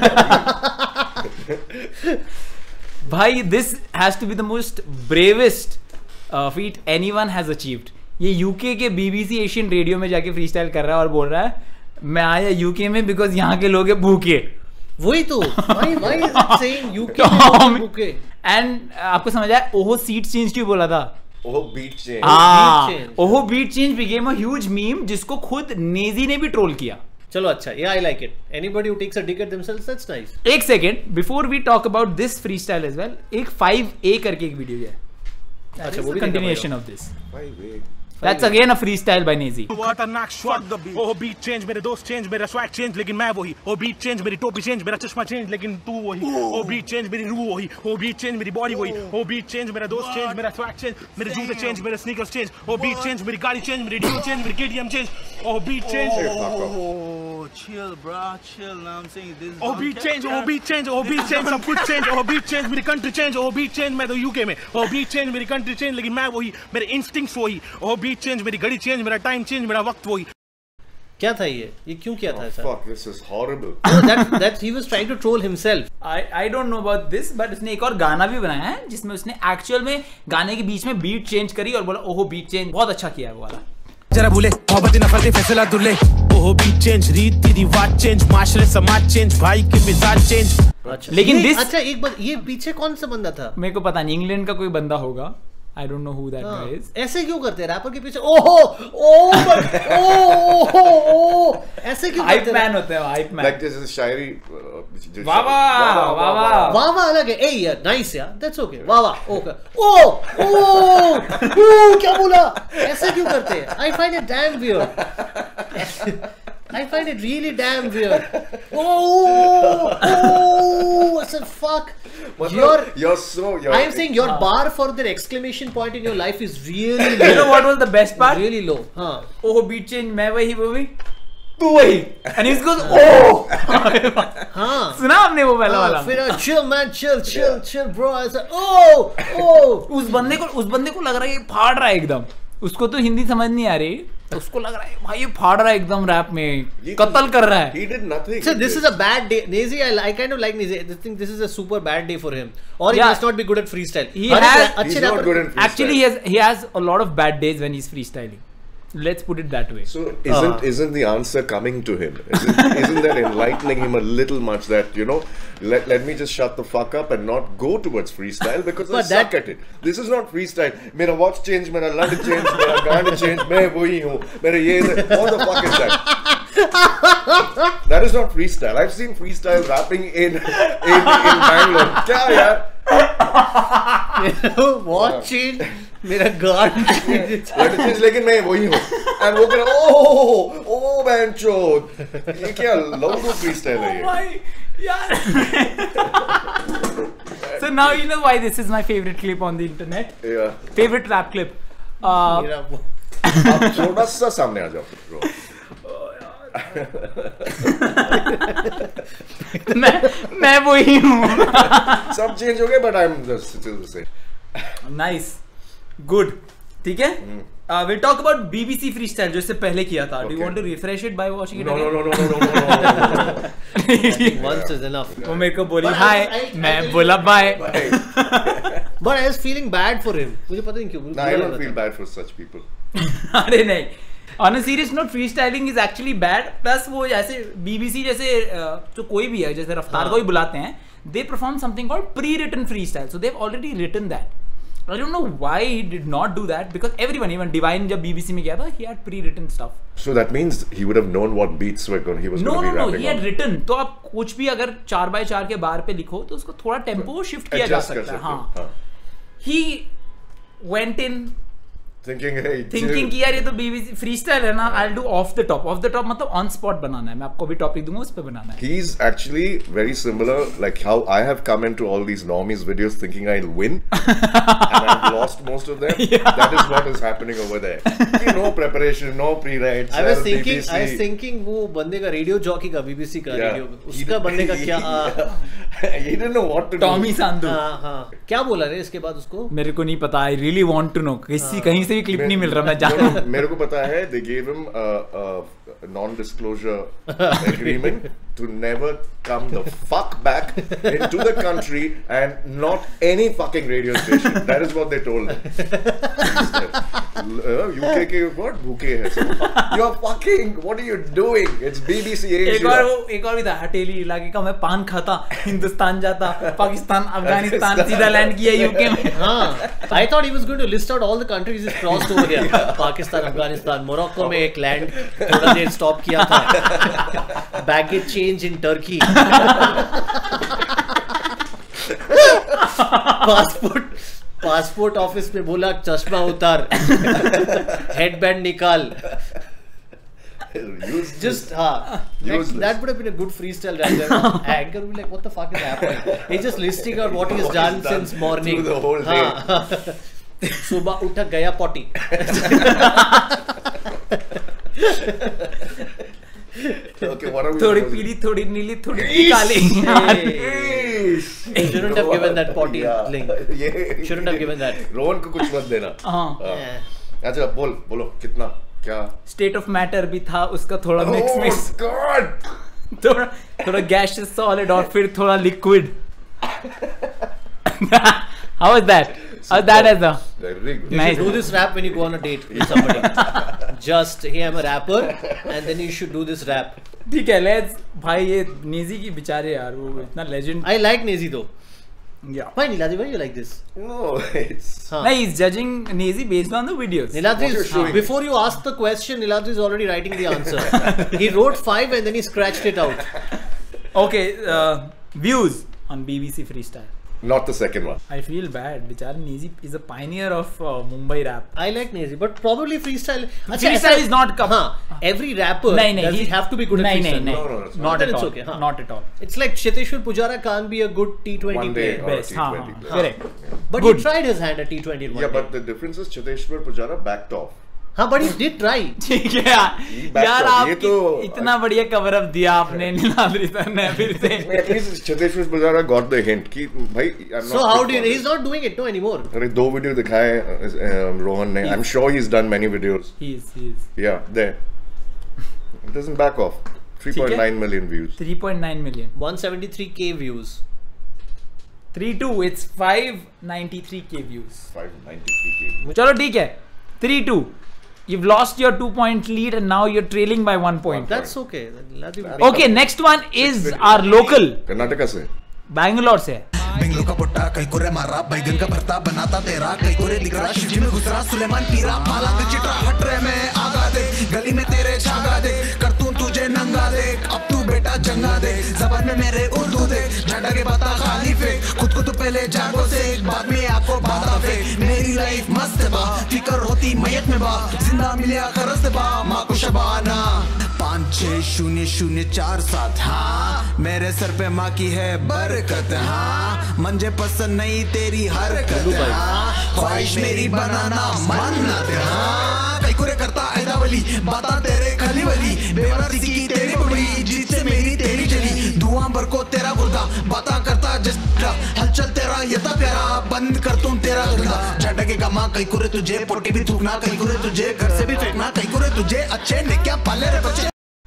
भाई this has to be the most bravest feat anyone has achieved. ये यूके के BBC एशियन रेडियो में जाके फ्रीस्टाइल कर रहा है और बोल रहा है मैं आया यूके में बिकॉज यहाँ के लोग हैं भूखे. वही तो why is it saying UK में भूखे? एंड आपको समझ आया ओहो सीट चेंज क्यों बोला था? ओहो बीट चेंज. ओहो beat change became a huge meme जिसको खुद नेजी ने भी ट्रोल किया. चलो अच्छा, yeah, I like it. Anybody who takes a dig at themselves, that's nice. एक second before we talk about this freestyle as well, एक 5A करके एक वीडियो है. अच्छा वो भी continuation of this. That's again a freestyle by Nazy. ओह beat change, मेरे दोस्त चेंज, मेरा स्वैग चेंज, लेकिन मैं वही. ओह बीट चेंज, मेरी टोपी चेंज, मेरा चश्मा चेंज, लेकिन तू वही. ओह बीट चेंज, मेरी रूह वही. ओह बीट चेंज, मेरी बॉडी वही. ओह बीट चेंज, मेरा दोस्त चेंज, मेरा स्वैग चेंज, मेरे जूते चेंज, मेरे स्नीकर्स चेंज. ओह बीट चेंज, मेरी गाड़ी चेंज, मेरी ड्यू चेंज, मेरी KTM चेंज. ओह beat change. Chill, bro, chill. Now I'm saying this. Oh beat change, oh beat change, oh beat change, सब कुछ change, oh beat change, मेरी country change, oh beat change, मैं तो UK में, oh beat change, मेरी country change, लेकिन मैं वही, मेरे instincts वही, oh beat change, मेरी घड़ी change, मेरा time change, मेरा वक्त वही. क्या था ये क्यों किया था ऐसा? Fuck, this is horrible. That he was trying to troll himself. I don't know about this, but उसने एक और गाना भी बनाया है जिसमें उसने एक्चुअल में गाने के बीच में बीट चेंज करी और बोला ओहो बीट चेंज. बहुत अच्छा किया है वो वाला. जरा भूले मोहब्बत नफरत फैसला दुल्ले. ओहो बीट चेंज, रीति रिवाज चेंज, माशरे समाज चेंज, भाई के मिजाज चेंज. अच्छा लेकिन दिस अच्छा एक बार ये पीछे कौन सा बंदा था? मेरे को पता नहीं, इंग्लैंड का कोई बंदा होगा. I don't know who that guy is. ऐसे क्यों करते हैं रैपर के पीछे? ओहो ऐसे क्यों करते हैं? हाइप मैन होते हैं, hype man. Like this is shayari. वाह वाह वाह लगे. ए यार नाइस यार, दैट्स ओके. वाह वाह ओके. क्या बोला? ऐसे क्यों करते हैं? I find it damn weird. I find it really damn weird. I said fuck. You're so. I am saying your bar for the exclamation point in your life is really low. You know what was the best part? Really low. हाँ. Oh beat change, मैं वही वो भी. तू वही and he goes oh हाँ सुना आपने वो पहला वाला फिर chill man chill bro ऐसा oh उस बंदे को लग रहा है ये फाड़ रहा है एकदम उसको तो हिंदी समझ नहीं आ रही उसको लग रहा है भाई ये फाड़ रहा है एकदम रैप में कत्ल कर रहा है he did nothing so this is a bad day Nazy I kind of like Nazy I think this is a super bad day for him or he must not be good at freestyle he's not good at freestyle actually he has a lot of bad days when he's freestyling. Let's put it that way. So isn't the answer coming to him? Isn't that enlightening him a little much that, you know, let me just shut the fuck up and not go towards freestyle because I suck at it. This is not freestyle. Mera watch change, mera London change, mera Ghana change, main wohi hu. Mera ye what the fuck is that? That is not freestyle. I've seen freestyle rapping in Bangalore. Kya yaar? Watch change. मेरा guard लेकिन मैं वही हूँ and वो कह ओ बैंचोद ये क्या लोगो freestyle है ये So now you know why this is my favorite clip on the internet. Yeah. Favorite rap clip. आप थोड़ा सा सामने आ जाओ bro. मैं वही हूँ सब चेंज हो गए but I'm just still the same. Nice. Good. ठीक है? We'll talk about BBC freestyle जो इससे पहले किया था. Do you want to refresh it by watching it again? No. Once is enough. वो मेरे को बोली hi, मैं बोला bye. But I was feeling bad for him. मुझे पता नहीं क्यों. No, I don't feel bad for such people. अरे नहीं. On a serious note, freestyling is actually bad. Plus वो ऐसे BBC जैसे जो कोई भी है जैसे रफ्तार को ही बुलाते हैं. They perform something called pre-written freestyle. So they've already written that. I don't know why he did not do that because everyone, even Divine जब BBC में गया था, he had pre-written stuff. So that means he would have known what beats he was going to be rapping. No, he had written. तो आप कुछ भी अगर 4x4 के बार पे लिखो तो उसको थोड़ा टेम्पो शिफ्ट किया जा सकता है. हाँ. He went in thinking कि यार ये तो BBC freestyle है ना, I'll do off the top मतलब on spot बनाना है. मैं आपको भी टॉपिक दूंगा उस पे बनाना है. He's actually very similar like how I have come into all these normies videos thinking I'll win and I've lost most of them. That is what is happening over there. No preparation, no pre-writes. I was thinking वो बंदे का radio jockey का BBC का radio उसका बंदे का क्या he didn't know what to do. Tommy Sandhu. हाँ क्या बोला रे इसके बाद उसको मेरे को नहीं पता. I really want to know. कहीं से भी क्लिप नहीं मिल रहा. मैं जान मेरे को पता है they gave him a non-disclosure agreement to never come the fuck back into the country and not any fucking radio station. That is what they told him. UK के what भूखे है सब. You are fucking what are you doing? It's BBC Asia. एक और भी था हटेली इलाके का. मैं पान खाता हिंदुस्तान जाता पाकिस्तान अफगानिस्तान सीधा लैंड किया यूके में. हाँ I thought he was going to list out all the countries he's crossed over here. Pakistan Afghanistan Morocco में एक लैंड थोड़ा देर स्टॉप किया था. Baggage change in Turkey. Passport office में बोला चश्मा उतार हेडबैंड निकाल. Just that would have been a good freestyle rather. Anchor would be like, what the fuck is happening? He's just listing out what he's done since morning. The whole day. सुबह उठा गया पोटी. Okay, what are we? थोड़ी पीली, थोड़ी नीली, थोड़ी काली. Shouldn't have given that potty link. Shouldn't have given that. Rohan को कुछ मत देना. अच्छा बोलो कितना क्या? State of matter भी था उसका थोड़ा mix. Oh God! थोड़ा gaseous solid और फिर थोड़ा liquid. How was that? That is a nice. You should do this rap when you go on a date with somebody. Just hey, I'm a rapper, and then you should do this rap. ठीक है, let's भाई ये नेजी की बेचारे यार वो इतना legend. I like Nezi though. Yeah. Why Niladri? Why you like this? No, it's. No, he's judging Nezi based on the videos. Niladri, before you ask the question, Niladri is already writing the answer. He wrote 5 and then he scratched it out. Okay, views on BBC freestyle. Not the second one. I feel bad. Bichara Nezi is a pioneer of Mumbai rap. I like Nezi, but probably freestyle. Freestyle is not. Every rapper does he have to be good at freestyle? No. Not at all. Okay, not at all. It's like Cheteshwar Pujara can't be a good T20 player. Best. T20 Correct. But he tried his hand at T20. Yeah, but the difference is Cheteshwar Pujara backed off. हाँ but he did try. ठीक है यार आप इतना बढ़िया cover up दिया आपने Niladri sir ने फिर से. At least Cheteshwar Pujara got the hint कि भाई. So how do you? He's not doing it no anymore. अरे 2 वीडियो दिखाए रोहन ने. I'm sure he's done many videos. He is. Yeah, there. It doesn't back off. 3.9 million views. 3.9 million. 173k views. 3-2. It's 593k views. 593k. चलो ठीक है. 3-2. You've lost your 2-point lead and now you're trailing by 1 point. That's okay. Okay, next one is our local. Karnataka से. बैंगलोर से. बेंगलुरु का पुट्टा कई कुरे मारा बैगन का भरता बनाता तेरा कई कुरे दिख रहा शिवजी में घुस रहा सुलेमान पीरा पालंग चिट्रा हट रहे में आगा दे गली में तेरे छागा दे करतून तुझे नंगा दे अब तू बेटा जंगा दे जबान में मेरे उर्दू दे झंडा के बाता खाली फेंक खुद को तू पहले जागो से बाद में आपको बाता फेंक मेरी लाइफ मस्त बा फिकर होती मैयत में बा जिंदा मिलिया खरस बा माँ को शबाना 56004 हाँ मेरे सर पे माँ की है बरकत हाँ मंजे पसंद नहीं तेरी हरकत हाँ ख्वाहिश मेरी बनाना मन्नत हाँ कई कुरे करता ऐदावली बाता तेरे खली वली बेवरसी की तेरी बड़ी जीत से मेरी तेरी चली धुआं भर को तेरा गुर्दा बाता करता जस्टा हलचल तेरा यता प्यारा बंद कर तुम तेरा गंदा झटके का माँ कई कुरे तुझे पोटी भी थूकना कई कुरे तुझे घर से भी फेंकना कई कुरे तुझे अच्छे ने क्या पाले रे बच्चे.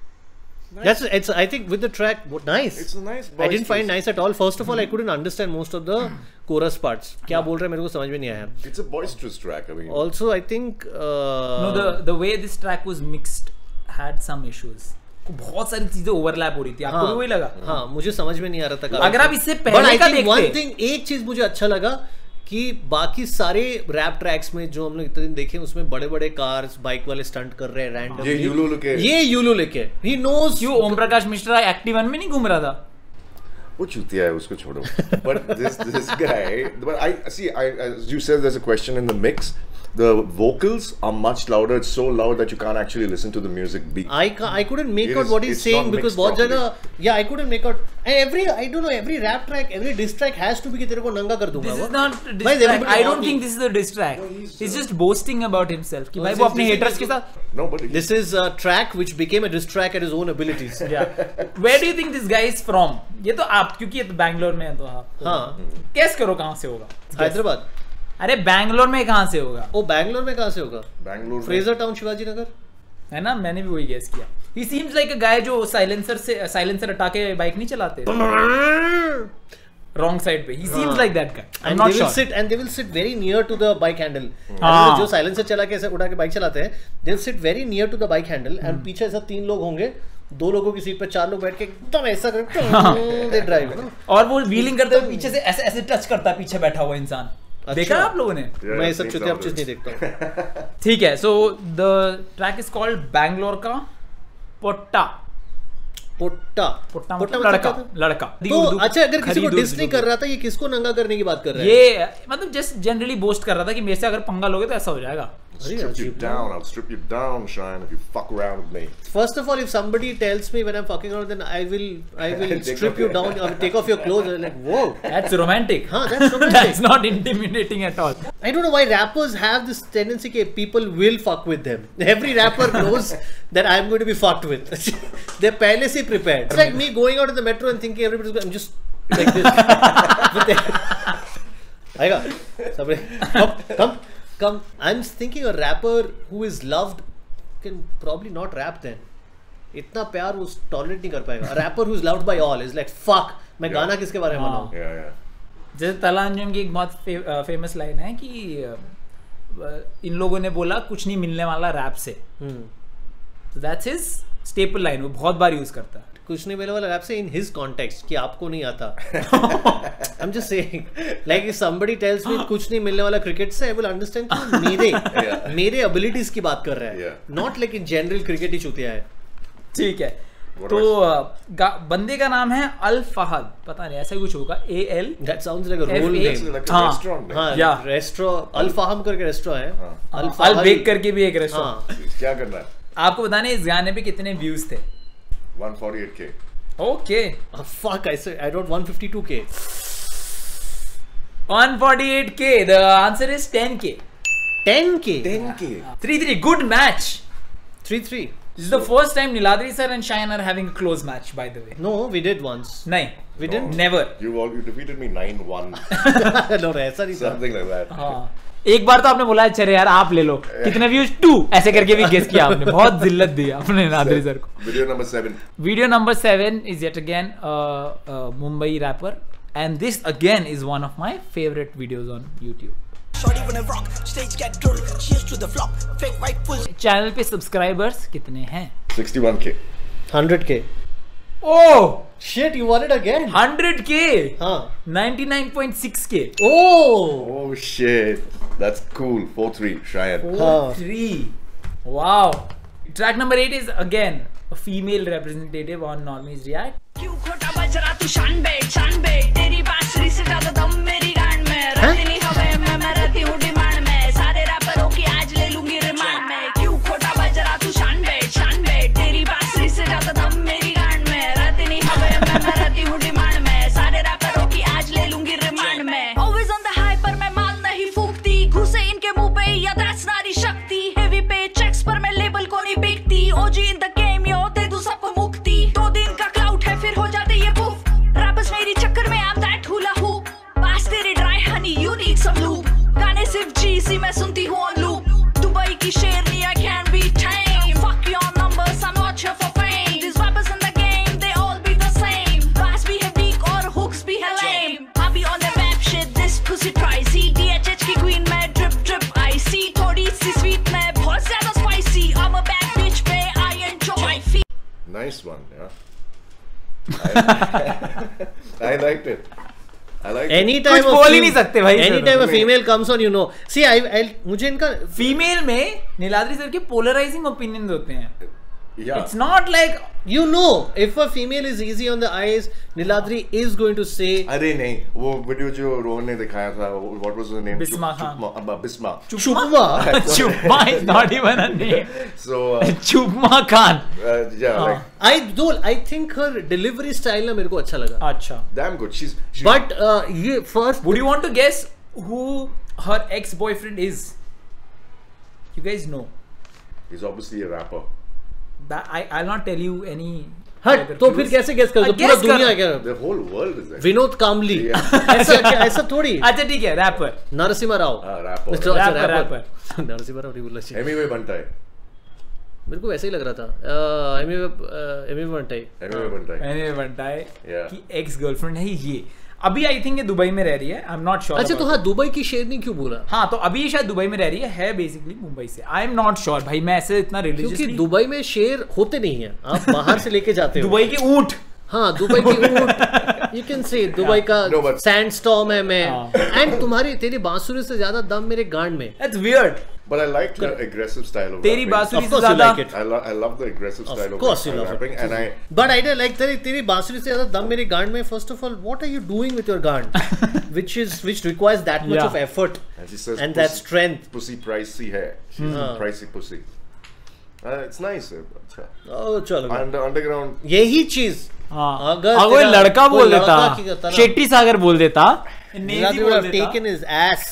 It's I think with the track nice. It's a nice. I didn't find nice at all. First of all, I couldn't understand most of the chorus parts. क्या बोल रहे हैं मेरे को समझ में नहीं आया. It's a boisterous track. I mean. Also, I think. No, the way this track was mixed had some issues. बहुत सारी चीजें ओवरलैप हो रही थी. आपको भी वही लगा? हाँ, मुझे समझ में नहीं आ रहा था. अगर आप इससे पहले का देखते. One thing, एक चीज मुझे अच्छा लगा कि बाकी सारे रैप ट्रैक्स में जो हम लोग इतने दिन देखे उसमें बड़े बड़े कार्स बाइक वाले स्टंट कर रहे हैं रैंडम. ये यूलो लेके he knows. क्यों ओम प्रकाश मिश्रा एक्टिव1 में नहीं घूम रहा था? वो चूतिया है उसको छोड़ो. But this guy, but as you said, there's a question in the mix. The vocals are much louder. It's so loud that you can't actually listen to the music beat. I couldn't make out what he's saying because बहुत जगह I couldn't make out. I don't know, every rap track, every diss track has to be कि तेरे को नंगा कर दूंगा. This is not diss track. I don't think this is a diss track. He's just boasting about himself कि भाई वो अपने haters के साथ. No, but this is a track which became a diss track at his own abilities. Yeah. Where do you think this guy is from? ये तो आप क्योंकि ये तो बैंगलोर में है तो आप. हाँ. Guess करो कहाँ से होगा? हैदराबाद. अरे बैंगलोर में कहाँ से होगा? ओ बैंगलोर में कहाँ से होगा? बैंगलोर फ्रेजर टाउन शिवाजी नगर है ना. मैंने भी वही गेस किया. He seems like a guy जो साइलेंसर हटा के बाइक नहीं चलाते. Wrong side पे. He seems like that guy. I'm not sure. They will sit very near to the bike handle. जो साइलेंसर चला के ऐसे उठा के बाइक चलाते हैं, they'll sit very near to the bike handle and पीछे ऐसा 3 लोग होंगे, 2 लोगों की सीट पे 4 लोग बैठ के एकदम ऐसा करके they drive. और वो व्हीलिंग करते हुए पीछे से ऐसे टच करता है पीछे बैठा हुआ इंसान. देखा आप लोगों ने? मैं सब चुतिया चीज नहीं देखता. ठीक है. So the track is called Bangalore का पोट्टा. लड़का. तो अच्छा अगर किसी को डिस नहीं कर रहा था, ये किसको नंगा करने की बात कर रहा है? ये मतलब जस्ट जनरली बोस्ट कर रहा था कि मेरे से अगर पंगा लोगे तो ऐसा हो जाएगा. I'll strip you down, Shine, if you fuck around with me. First of all, if somebody tells me when I'm fucking around, then I will strip you down or take off your clothes. I'm like, whoa, that's romantic. That's romantic. That's not intimidating at all. I don't know why rappers have this tendency that people will fuck with them. Every rapper knows that I'm going to be fucked with. They're पहले से prepared. It's like me going out in the metro and thinking everybody's going, I'm just like this. आएगा, somebody come. I'm thinking a rapper who is loved can probably not rap then. इतना प्यार वो tolerate नहीं कर पाएगा. A rapper who is loved by all is like fuck. मैं गाना किसके बारे में बनाऊं? जैसे तलांजुम की एक बहुत फेमस लाइन है कि इन लोगों ने बोला कुछ नहीं मिलने वाला रैप से. So that's his staple line. वो बहुत बार यूज करता है. कुछ नहीं मिलने वाला रैप से in his context कि आपको नहीं आता. I'm just saying, like if somebody tells me कुछ नहीं मिलने वाला क्रिकेट से, I will understand कि मेरे abilities की बात कर रहा है, not like in general cricket ही चूतिया है. ठीक है. तो बंदे का नाम है अल फहद, पता नहीं ऐसा कुछ होगा. AL. That sounds like a role name. हाँ, रेस्टोरेंट अल फहम करके रेस्टोरेंट है. अल बेक करके भी एक रेस्टोरेंट. क्या करना है? आपको बताने इस गाने पे कितने व्यूज थे? 148K. Okay. Fuck, I wrote 152K. 148K. The answer is 10K. 10K. 10K. 3-3. Good match. 3-3. This is the first time Niladri sir and Shayan are having a close match, by the way. No, we did once. नहीं. We didn't. Never. You defeated me 9-1. No, ऐसा नहीं था. Something like that. हाँ. एक बार तो आपने बोला चले यार आप ले लो. कितने व्यूज? 2. ऐसे करके भी गेस किया आपने. बहुत जिल्लत दी आपने निलाद्री सर को. Video number 7. Video number 7 is yet again Mumbai rapper, and this again is one of my favorite videos on YouTube. Channel पे सब्सक्राइबर्स कितने हैं? 61K. 100K. Oh shit, you won it again. 100K. हाँ. 99.6K. Oh shit, that's cool. 4-3 Shayan. 4-3. Wow. Track number 8 is again a female representative on Normies React. क्यों खोटा बज रहा तू शान बे तेरी बांसुरी से ज्यादा दम मेरी गांड में रतनी हवे में मैं रहती हूँ डिमांड में सारे रैपरों की आज ले लूंगी रिमांड में क्यों खोटा बज रहा तू शान बे तेरी बांसुरी से ज्यादा दम मेरी गांड में रतनी हवे में मैं रहती हूँ डिमांड में सारे रैपरों की आज ले लूंगी रिमांड में ऑलवेज ऑन द हाई पर मैं माल नहीं फूकती घुसे इनके मुंह पे या दैट्स नारी शक्ति हेवी पे चेक्स पर मैं लेबल को नहीं बिकती ओजी इन द गेम यो दे दूं सबको मुक्ति 2 दिन का क्लाउड है फिर हो जाते ये पुफ रैपर्स मेरी चक्कर में आप दैट हुला हुप पास तेरे dry honey you need some loop गाने सिर्फ जीसी मैं सुनती हूँ ऑन लूप दुबई की शेरनी I can be tame fuck your numbers I'm not here for fame these rappers in the game they all be the same bars भी है weak और hooks भी है lame I be on the rap shit this pussy pricey DHH की queen मैं drip drip icy थोड़ी सी sweet मैं बहुत ज़्यादा spicy I'm a bad bitch पे I enjoy my feet. Nice one, yeah. I liked it. Anytime कुछ बोल ही नहीं सकते भाई. Anytime a female comes on, you know. See, मुझे इनका फीमेल में निलाद्री सर के पोलराइजिंग ओपिनियंस होते हैं. Yeah. It's not like you know if a female is easy on the eyes, Niladri is going to say. अरे नहीं, वो video जो रोहन ने दिखाया था, what was the name? Bisma Khan. Bisma. Chupma is not even a name. So Chupma Khan. Yeah. Like, I think her delivery style ना मेरे को अच्छा लगा. अच्छा. Damn good. She's But ये first. Would you want to guess who her ex-boyfriend is? You guys know. He's obviously a rapper. I'll not tell you any. हट तो फिर कैसे गेस करोगे? पूरा दुनिया क्या? The whole world is there. Vinod कामली. ऐसा थोड़ी. अच्छा ठीक है, रैपर. नरसिम्हा राव. रैपर. नरसिम्हा राव नहीं बोलना चाहिए. एमिवे बनता है. मेरे को वैसे ही लग रहा था. एमिवे बनता है. कि एक्स गर्लफ्रेंड है ये. अभी आई थिंक ये दुबई में रह रही है. I am not sure. अच्छा तो हाँ, दुबई की शेरनी क्यों बोला? हाँ तो अभी शायद दुबई में रह रही है बेसिकली मुंबई से. आई एम नॉट श्योर भाई, मैं ऐसे इतना रिलीजियस. क्योंकि दुबई में शेर होते नहीं है, आप बाहर से लेके जाते हो. दुबई के ऊंट. हाँ दुबई की ऊंट. यू कैन से दुबई का सैंडस्टॉर्म है मैं. एंड तेरी बांसुरी से ज्यादा दम मेरे गांड में. That's weird. But I like the aggressive style of तेरी rapping. बांसुरी से ज्यादा. I love the aggressive style of rapping, and I. But I don't like तेरी बांसुरी से ज्यादा दम मेरे गांड में. First of all, what are you doing with your गांड? which requires that much of effort and that strength. Pussy pricey है. She's a pricey pussy. It's nice. अच्छा. Oh चलो. And underground. यही चीज. अगर कोई लड़का बोल देता, शेट्टी सागर बोल देता, नेजी बोल देता, taken his ass.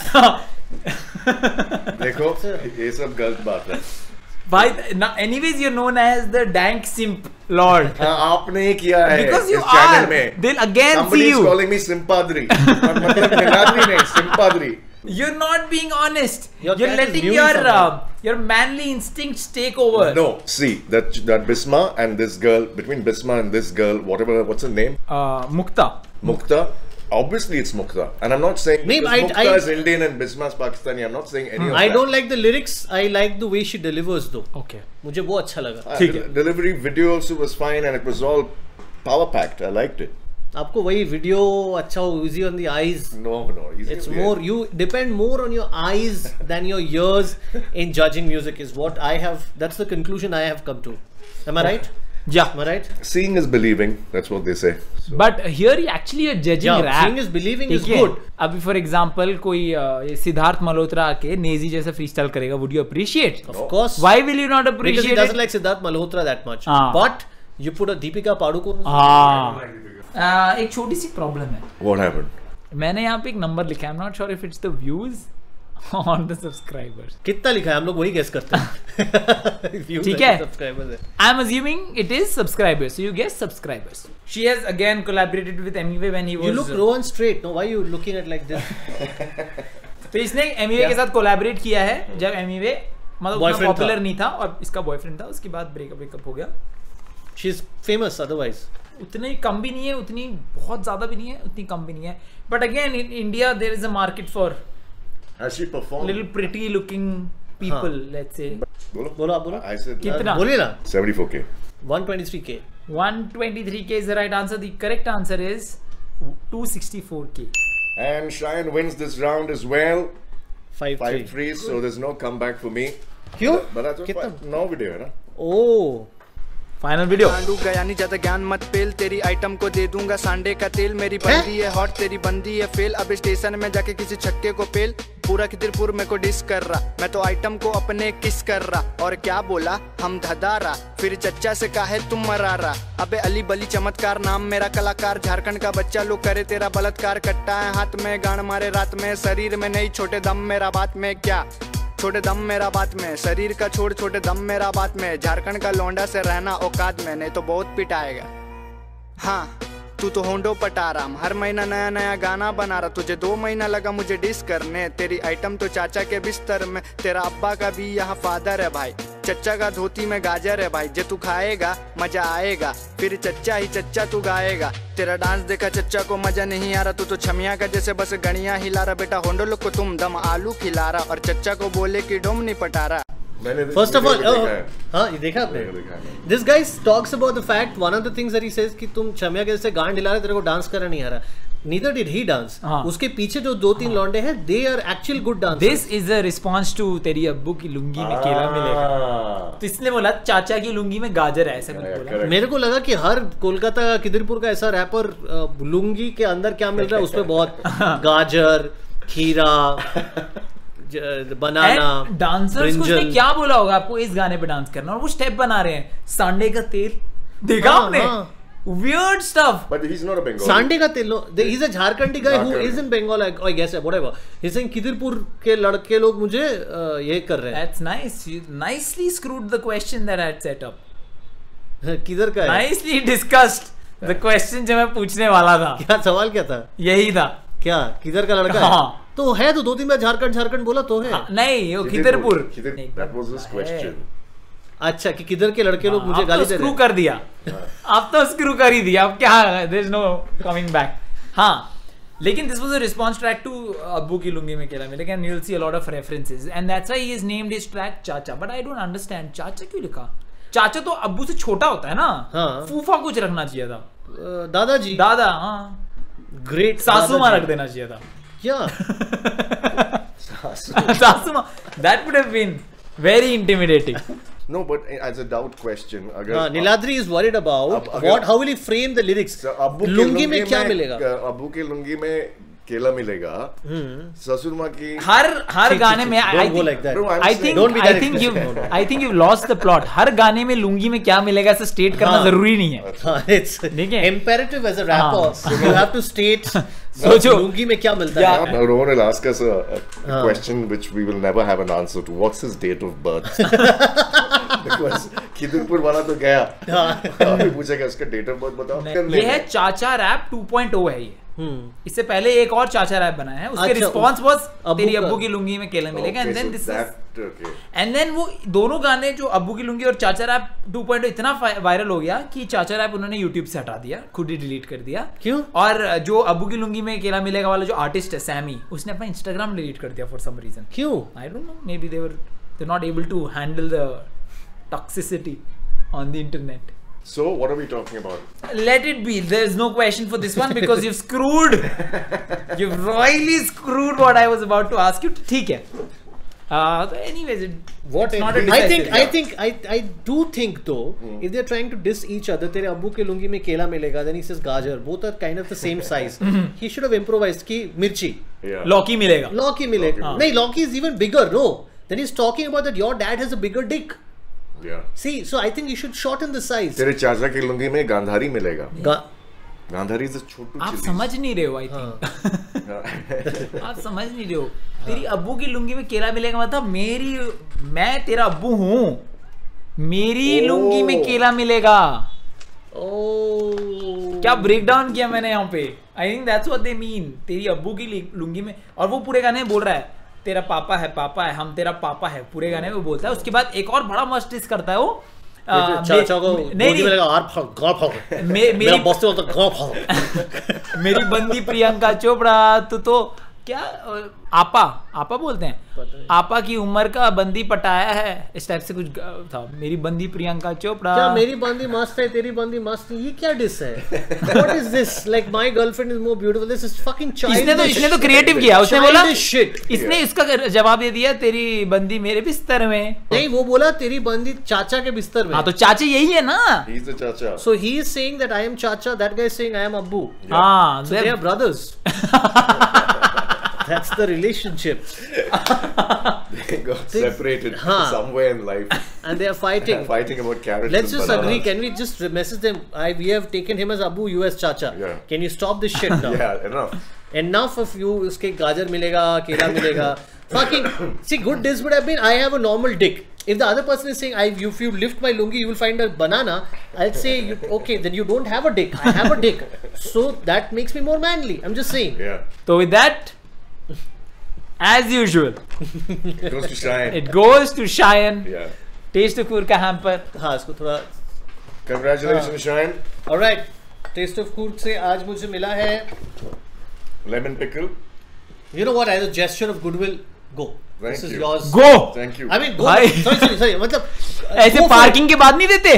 देखो ये सब गलत बात है भाई. Anyways you're known as the dank simp lord. आपने ही किया है because you इस चैनल are. में. They'll again Somebody see you. is calling me Simpadri. मतलब निलाद्री नहीं, Simpadri. You're not being honest. You're letting your manly instincts take over. No, see that Bisma and this girl, between Bisma and this girl, what's her name? Mukta. Obviously it's Mukta, and I'm not saying Mukta is Indian and Bisma is Pakistani. I'm not saying any of that. I don't like the lyrics. I like the way she delivers though. Okay. मुझे वो अच्छा लगा. Delivery video also was fine, and it was all power packed. I liked it. आपको वही video अच्छा हो, easy on the eyes. No, easy. It's more, you depend more on your eyes than your ears in judging music is what I have. That's the conclusion I have come to. Am I right? Yeah. Am I right? Seeing is believing. That's what they say. So. But here actually you're judging rap. Seeing is believing is good. अभी for example कोई सिद्धार्थ मल्होत्रा आके नेजी जैसा freestyle करेगा, would you appreciate? Of course. Why will you not appreciate? Because he doesn't like Siddharth Malhotra that much. But you put a Deepika Padukone. एक छोटी सी problem है. What happened? मैंने यहाँ पे एक नंबर लिखा है. I'm not sure if it's the views on the subscribers. कितना लिखा है हम लोग वही गेस करते हैं. ठीक है. Subscribers है. I'm assuming it is subscribers, so you guess subscribers. She has again collaborated with MUA when he was. You look Rohan straight. No, why are you looking at like this? तो इसने MUA के साथ collaborate किया है जब MUA मतलब उतना popular नहीं था और इसका बॉयफ्रेंड था. उसके बाद ब्रेकअप हो गया. She is famous otherwise. उतनी कम भी नहीं है, उतनी बहुत ज्यादा भी नहीं है, उतनी कम भी नहीं है. But again in India there is a market for Has she performed? little pretty looking people, let's say. बोलो आप बोलो. I said कितना? बोलिए ना. 74K. 123K. 123K is the right answer. The correct answer is 264K. And Cheyenne wins this round as well. 5-3. So there's no comeback for me. क्यों? But that's कितना? no video है ना. Oh. Final video. गांडू गया नहीं ज्यादा ज्ञान मत पेल, तेरी आइटम को दे दूंगा सांडे का तेल. मेरी बंदी है हॉट, तेरी बंदी है फेल. अब स्टेशन में जाके किसी छक्के को पेल. पूरा खिदिरपुर मेरे को डिस कर रहा, मैं तो आइटम को अपने किस कर रहा. और क्या बोला हम धदारा, फिर चच्चा से काहे तुम मरारा. अबे अली बली चमत्कार नाम मेरा कलाकार. झारखंड का बच्चा लोग करे तेरा बलात्कार. कट्टा है हाथ में गांड मारे रात में, शरीर में नहीं छोटे दम मेरा बात में. क्या छोटे दम मेरा बात में, शरीर का छोड़ छोटे दम मेरा बात में. झारखंड का लौंडा से रहना औकात में, नहीं तो बहुत पिटाएगा. हाँ तू तो होंडो पटाराम, हर महीना नया नया गाना बना रहा. तुझे 2 महीना लगा मुझे डिस करने. तेरी आइटम तो चाचा के बिस्तर में, तेरा अब्बा का भी यहाँ फादर है भाई. चच्चा का धोती में गाजर है भाई. जे तू खाएगा मजा आएगा, फिर चच्चा ही चच्चा तू गाएगा. तेरा डांस देखा चच्चा को मजा नहीं आ रहा. तू तो छमिया का जैसे बस गणिया हिला रहा. बेटा होंडो लोग को तुम दम आलू खिला रहा, और चच्चा को बोले कि डोम नहीं पटा रहा. First of all, हाँ ये देखा आपने. This guy talks about the fact, one of the things that he says कि तुम छमिया के जैसे गांड हिला रहे, तेरे को डांस करना नहीं आ रहा. Neither did he dance. उसके पीछे जो 2-3 लौंडे हैं, they are actual good dancers. This is a response to तेरी अब्बू की लुंगी में केला मिलेगा. तो इसने बोला चाचा की लुंगी में गाजर है, ऐसा कुछ बोला. मेरे को लगा कि हर कोलकाता खिदिरपुर का ऐसा रैपर लुंगी के अंदर क्या मिल रहा है, उसपे बहुत गाजर, खीरा, बनाना. डांसर्स को उसने क्या बोला होगा आपको इस गाने पे डांस करना, और वो स्टेप बना रहे हैं. सांडे का तेल देखा आपने? Weird stuff. But he's not a Bengali. सांडे का तेल, no. He's a Jharkhandi guy who is in Bengal, I guess, whatever. He's saying Khidirpur के लड़के लोग मुझे ये कर रहे हैं. That's nice. You nicely screwed the question that I had set up. किधर का है? Nicely discussed the question जो मैं पूछने वाला था. क्या सवाल क्या था? यही था. क्या किधर का लड़का है? तो है तो 2-3 बार झारखंड बोला तो है. नहीं वो Khidirpur. That was his question. अच्छा कि किधर के लड़के लोग मुझे गाली दे रहे हैं. स्क्रू कर दिया. अब तो स्क्रू कर ही दिया. अब क्या, there is no coming back. हाँ लेकिन this was a response track to अब्बू की लुंगी में केला मिलेगा, and you'll see a lot of references, and that's why he has named his track चाचा. But I don't understand चाचा क्यों लिखा. चाचा तो अब्बू से छोटा होता है ना. हाँ. फूफा कुछ रखना चाहिए था. दादाजी. दादा. हाँ ग्रेट. सासू माँ रख देना चाहिए था. क्या सासू माँ, that would have been very intimidating. No, but as a doubt question, Niladri is worried about how will he frame the lyrics. Lungi में क्या मिलेगा? अब्बू के लुंगी में केला मिलेगा. ससुर माँ की हर गाने में I think you've lost the plot. हर गाने में लुंगी में क्या मिलेगा ऐसा स्टेट करना जरूरी नहीं है. It's imperative as a rapper. So you have to state. सोचो लुंगी में क्या मिलता है. Now Rohan will ask us a question which we will never have an answer to. What's his date of birth? Because Khidirpur वाला तो गया. अभी पूछेगा उसका date of birth बताओ. ये है चाचा रैप 2.0 है ये. इससे पहले एक और चाचा रैप बनाया है. उसके रिस्पॉन्स वाज तेरी अब्बू की लुंगी में केला मिलेगा. And then this and then वो दोनों गाने जो अब्बू की लुंगी और चाचा रैप 2.0 इतना वायरल हो गया कि चाचा रैप उन्होंने यूट्यूब से हटा दिया, खुद ही डिलीट कर दिया. क्यों? और जो अब्बू की लुंगी में केला मिलेगा वाला जो आर्टिस्ट है सैमी, उसने अपना इंस्टाग्राम डिलीट कर दिया फॉर सम रीजन. क्यों? I don't know. Maybe they not able to handle the toxicity on the internet. So what are we talking about? Let it be. There's no question for this one because you've screwed. You've royally screwed what I was about to ask you. ठीक है. Anyways, what I do think though, if they're trying to diss each other, तेरे अब्बू के लुंगी में केला मिलेगा, then he says गाजर. Both are kind of the same size. He should have improvised कि मिर्ची. लौकी मिलेगा. लौकी मिलेगा. नहीं, लौकी is even bigger. No. Then he's talking about that your dad has a bigger dick. Yeah. See, so I think you should shorten the size. तेरे चाचा की लुंगी में गांधारी मिलेगा. गांधारी से छोटू. आप समझ नहीं रहे हो I think. आप समझ नहीं रहे हो, तेरी अब्बू की लुंगी में केला मिलेगा मतलब मैं तेरा अब्बू हूँ, मेरी लुंगी में केला मिलेगा। क्या ब्रेक डाउन किया मैंने यहाँ पे। I think that's what they mean, तेरी अब्बू की लुंगी में। और वो पूरे गाने में बोल रहा है तेरा पापा है, हम तेरा पापा है, पूरे गाने में बोलता है। उसके बाद एक और बड़ा मस्त डिस करता है वो, चाचा को मेरी बंदी प्रियंका चोपड़ा, तो क्या आपा बोलते हैं, आपा की उम्र का बंदी पटाया है, इस टाइप से कुछ था। मेरी बंदी प्रियंका चोपड़ा, क्या मेरी बंदी मस्त है, तेरी बंदी मस्त है, ये क्या डिस है? What is this? Like my girlfriend is more beautiful. This is fucking childish. इसने तो क्रिएटिव किया, उसने बोला इसने इसका जवाब दे दिया, तेरी बंदी मेरे बिस्तर में। नहीं, वो बोला तेरी बंदी चाचा के बिस्तर में। हाँ, तो चाचा यही है ना। He's the chacha. So he is saying that I am chacha, that guy is saying I am Abbu. हाँ, so they are brothers. That's the relationship. They got separated somewhere in life. And they are fighting. Fighting about carrots. Let's just agree. Can we just message them? We have taken him as Abbu, you as Chacha. Yeah. Can you stop this shit now? Yeah, enough. Enough of you. Uske gajar milega, kela milega. Fucking see, good diss would have been I have a normal dick. If the other person is saying if you lift my lungi, you will find a banana. I'll say okay, then you don't have a dick. I have a dick. So that makes me more manly. I'm just saying. Yeah. So with that, as usual, it goes to Cheyenne. It goes to Cheyenne. Yeah. Taste of Coor का hamper. हाँ, इसको थोड़ा. Congratulations, Cheyenne. All right. Taste of Coor से आज मुझे मिला है lemon pickle. You know what? As a gesture of goodwill, go. Thank this you. is yours. Go. Thank you. I mean, go. Sorry. मतलब ऐसे पार्किंग के बाद नहीं देते।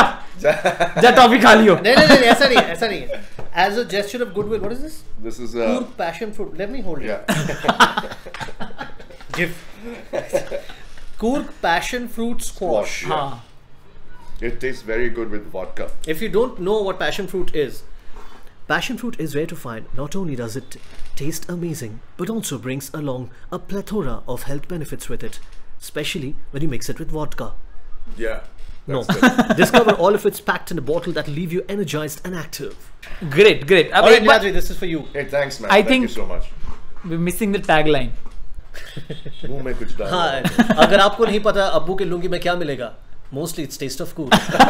जा टॉफी खा लियो। नहीं, ऐसा नहीं है। As a gesture of goodwill, what is this? This is Coor passion fruit. Let me hold it. Yeah. Give. Coor passion fruit squash. Yeah. It tastes very good with vodka. If you don't know what passion fruit is rare to find. Not only does it taste amazing, but also brings along a plethora of health benefits with it, especially when you mix it with vodka. Yeah. No. Discover all of it's packed in a bottle that leave you energized and active. Great. All right, Niladri, this is for you. Hey, thanks, man. Thank you so much. We're missing the tagline. मुंह में कुछ डाल। हाँ, अगर आपको नहीं पता अब्बू के लुंगी में क्या मिलेगा, mostly it's taste of Coor.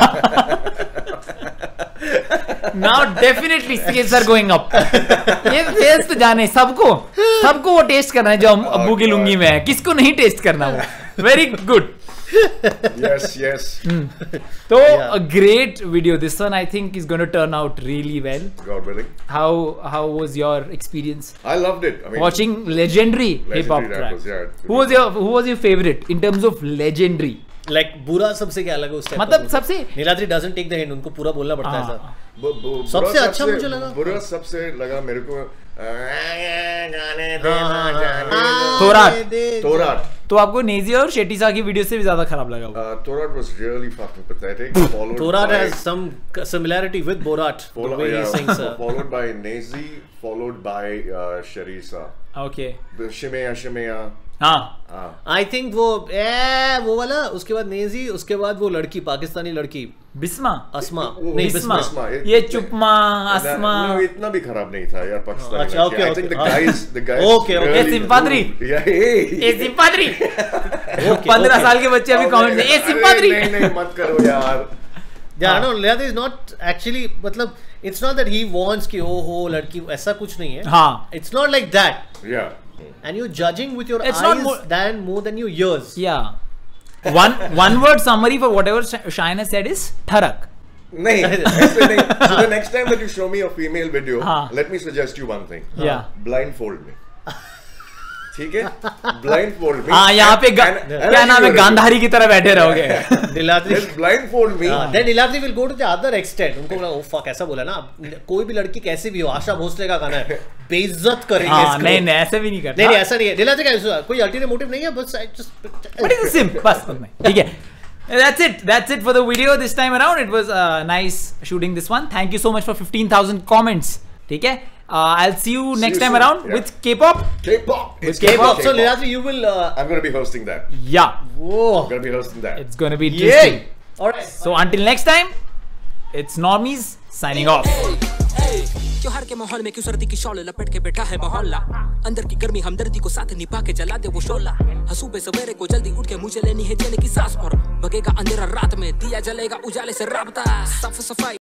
Now definitely scales are going up. ये टेस्ट तो जाने सबको वो टेस्ट करना है जो अब्बू की लुंगी में है, किसको नहीं टेस्ट करना वो। Very good. Yes. So a great video. This one I think is going to turn out really well. God willing. How was your experience? I loved it. I mean, watching legendary hip hop tracks. Yeah. Who was your favorite in terms of legendary? Like बुरा सबसे क्या लगा उस time? मतलब सबसे Niladri doesn't take the hint, उनको पूरा बोलना पड़ता है सर। सबसे अच्छा मुझे लगा। बुरा सबसे लगा मेरे को तोराट। तो आपको नेजी और शेट्टी सा की वीडियो से भी ज्यादा खराब लगा वो? Taurat was really fucking pathetic. Taurat has some similarity with Borat. Followed by Nezi, followed by Sharisa. Okay. Shimea. हाँ। I think वो वाला, उसके बाद नेजी, उसके बाद वो लड़की पाकिस्तानी लड़की बिस्मा नहीं बिस्मा ये चुपमा अस्मा इतना भी खराब नहीं था यार पाकिस्तानी। अच्छा, okay. I think the guys okay. really सिंपाद्री ये सिंपाद्री 15 साल के बच्चे अभी कमेंट में सिंपाद्री नहीं मत करो यार। Yeah, no, Niladri is not actually, मतलब it's not that he wants कि हो लड़की, ऐसा कुछ नहीं है। हाँ। It's not like that. Yeah. And you're judging with your it's eyes more than your ears. Yeah. One word summary for whatever Cheyenne has said is tharak. नहीं, ऐसे नहीं. So the next time that you show me a female video, let me suggest you one thing. Yeah. Blindfold me. ठीक है? Blindfold me. हाँ, यहाँ पे क्या नाम है, गांधारी की तरह बैठे रहोगे। Niladri blindfold me. Then Niladri will go to the other extent. उनको बोला, oh fuck, ऐसा बोला ना, कोई भी लड़की कैसी भी हो, आशा भोसले का गाना है, बेइज्जत करेंगे इसको। नहीं ऐसे भी नहीं करना। नहीं ऐसा नहीं है। Niladri का कोई अल्टीरियर मोटिव नहीं है, बस But it's simple, बस ठीक है। That's it for the video this time around. It was nice shooting this one. Thank you so much for 15,000 comments. ठीक है? I'll see you next time around with K-pop. It's K-pop. So Niladri, you will. I'm going to be hosting that. Yeah. Whoa. I'm going to be hosting that. It's going to be interesting. All right. So until next time, it's Normies signing off. त्योहार के माहौल में क्यों सर्दी की shawl लपेट के बैठा है मोहल्ला, अंदर की गर्मी हमदर्दी को साथ निभा के जला दे वो शोला। हंसू पे सवेरे को जल्दी उठ के मुझे लेनी है जीने की सांस, और भगेगा अंधेरा रात में दिया जलेगा उजाले से राबता। साफ सफाई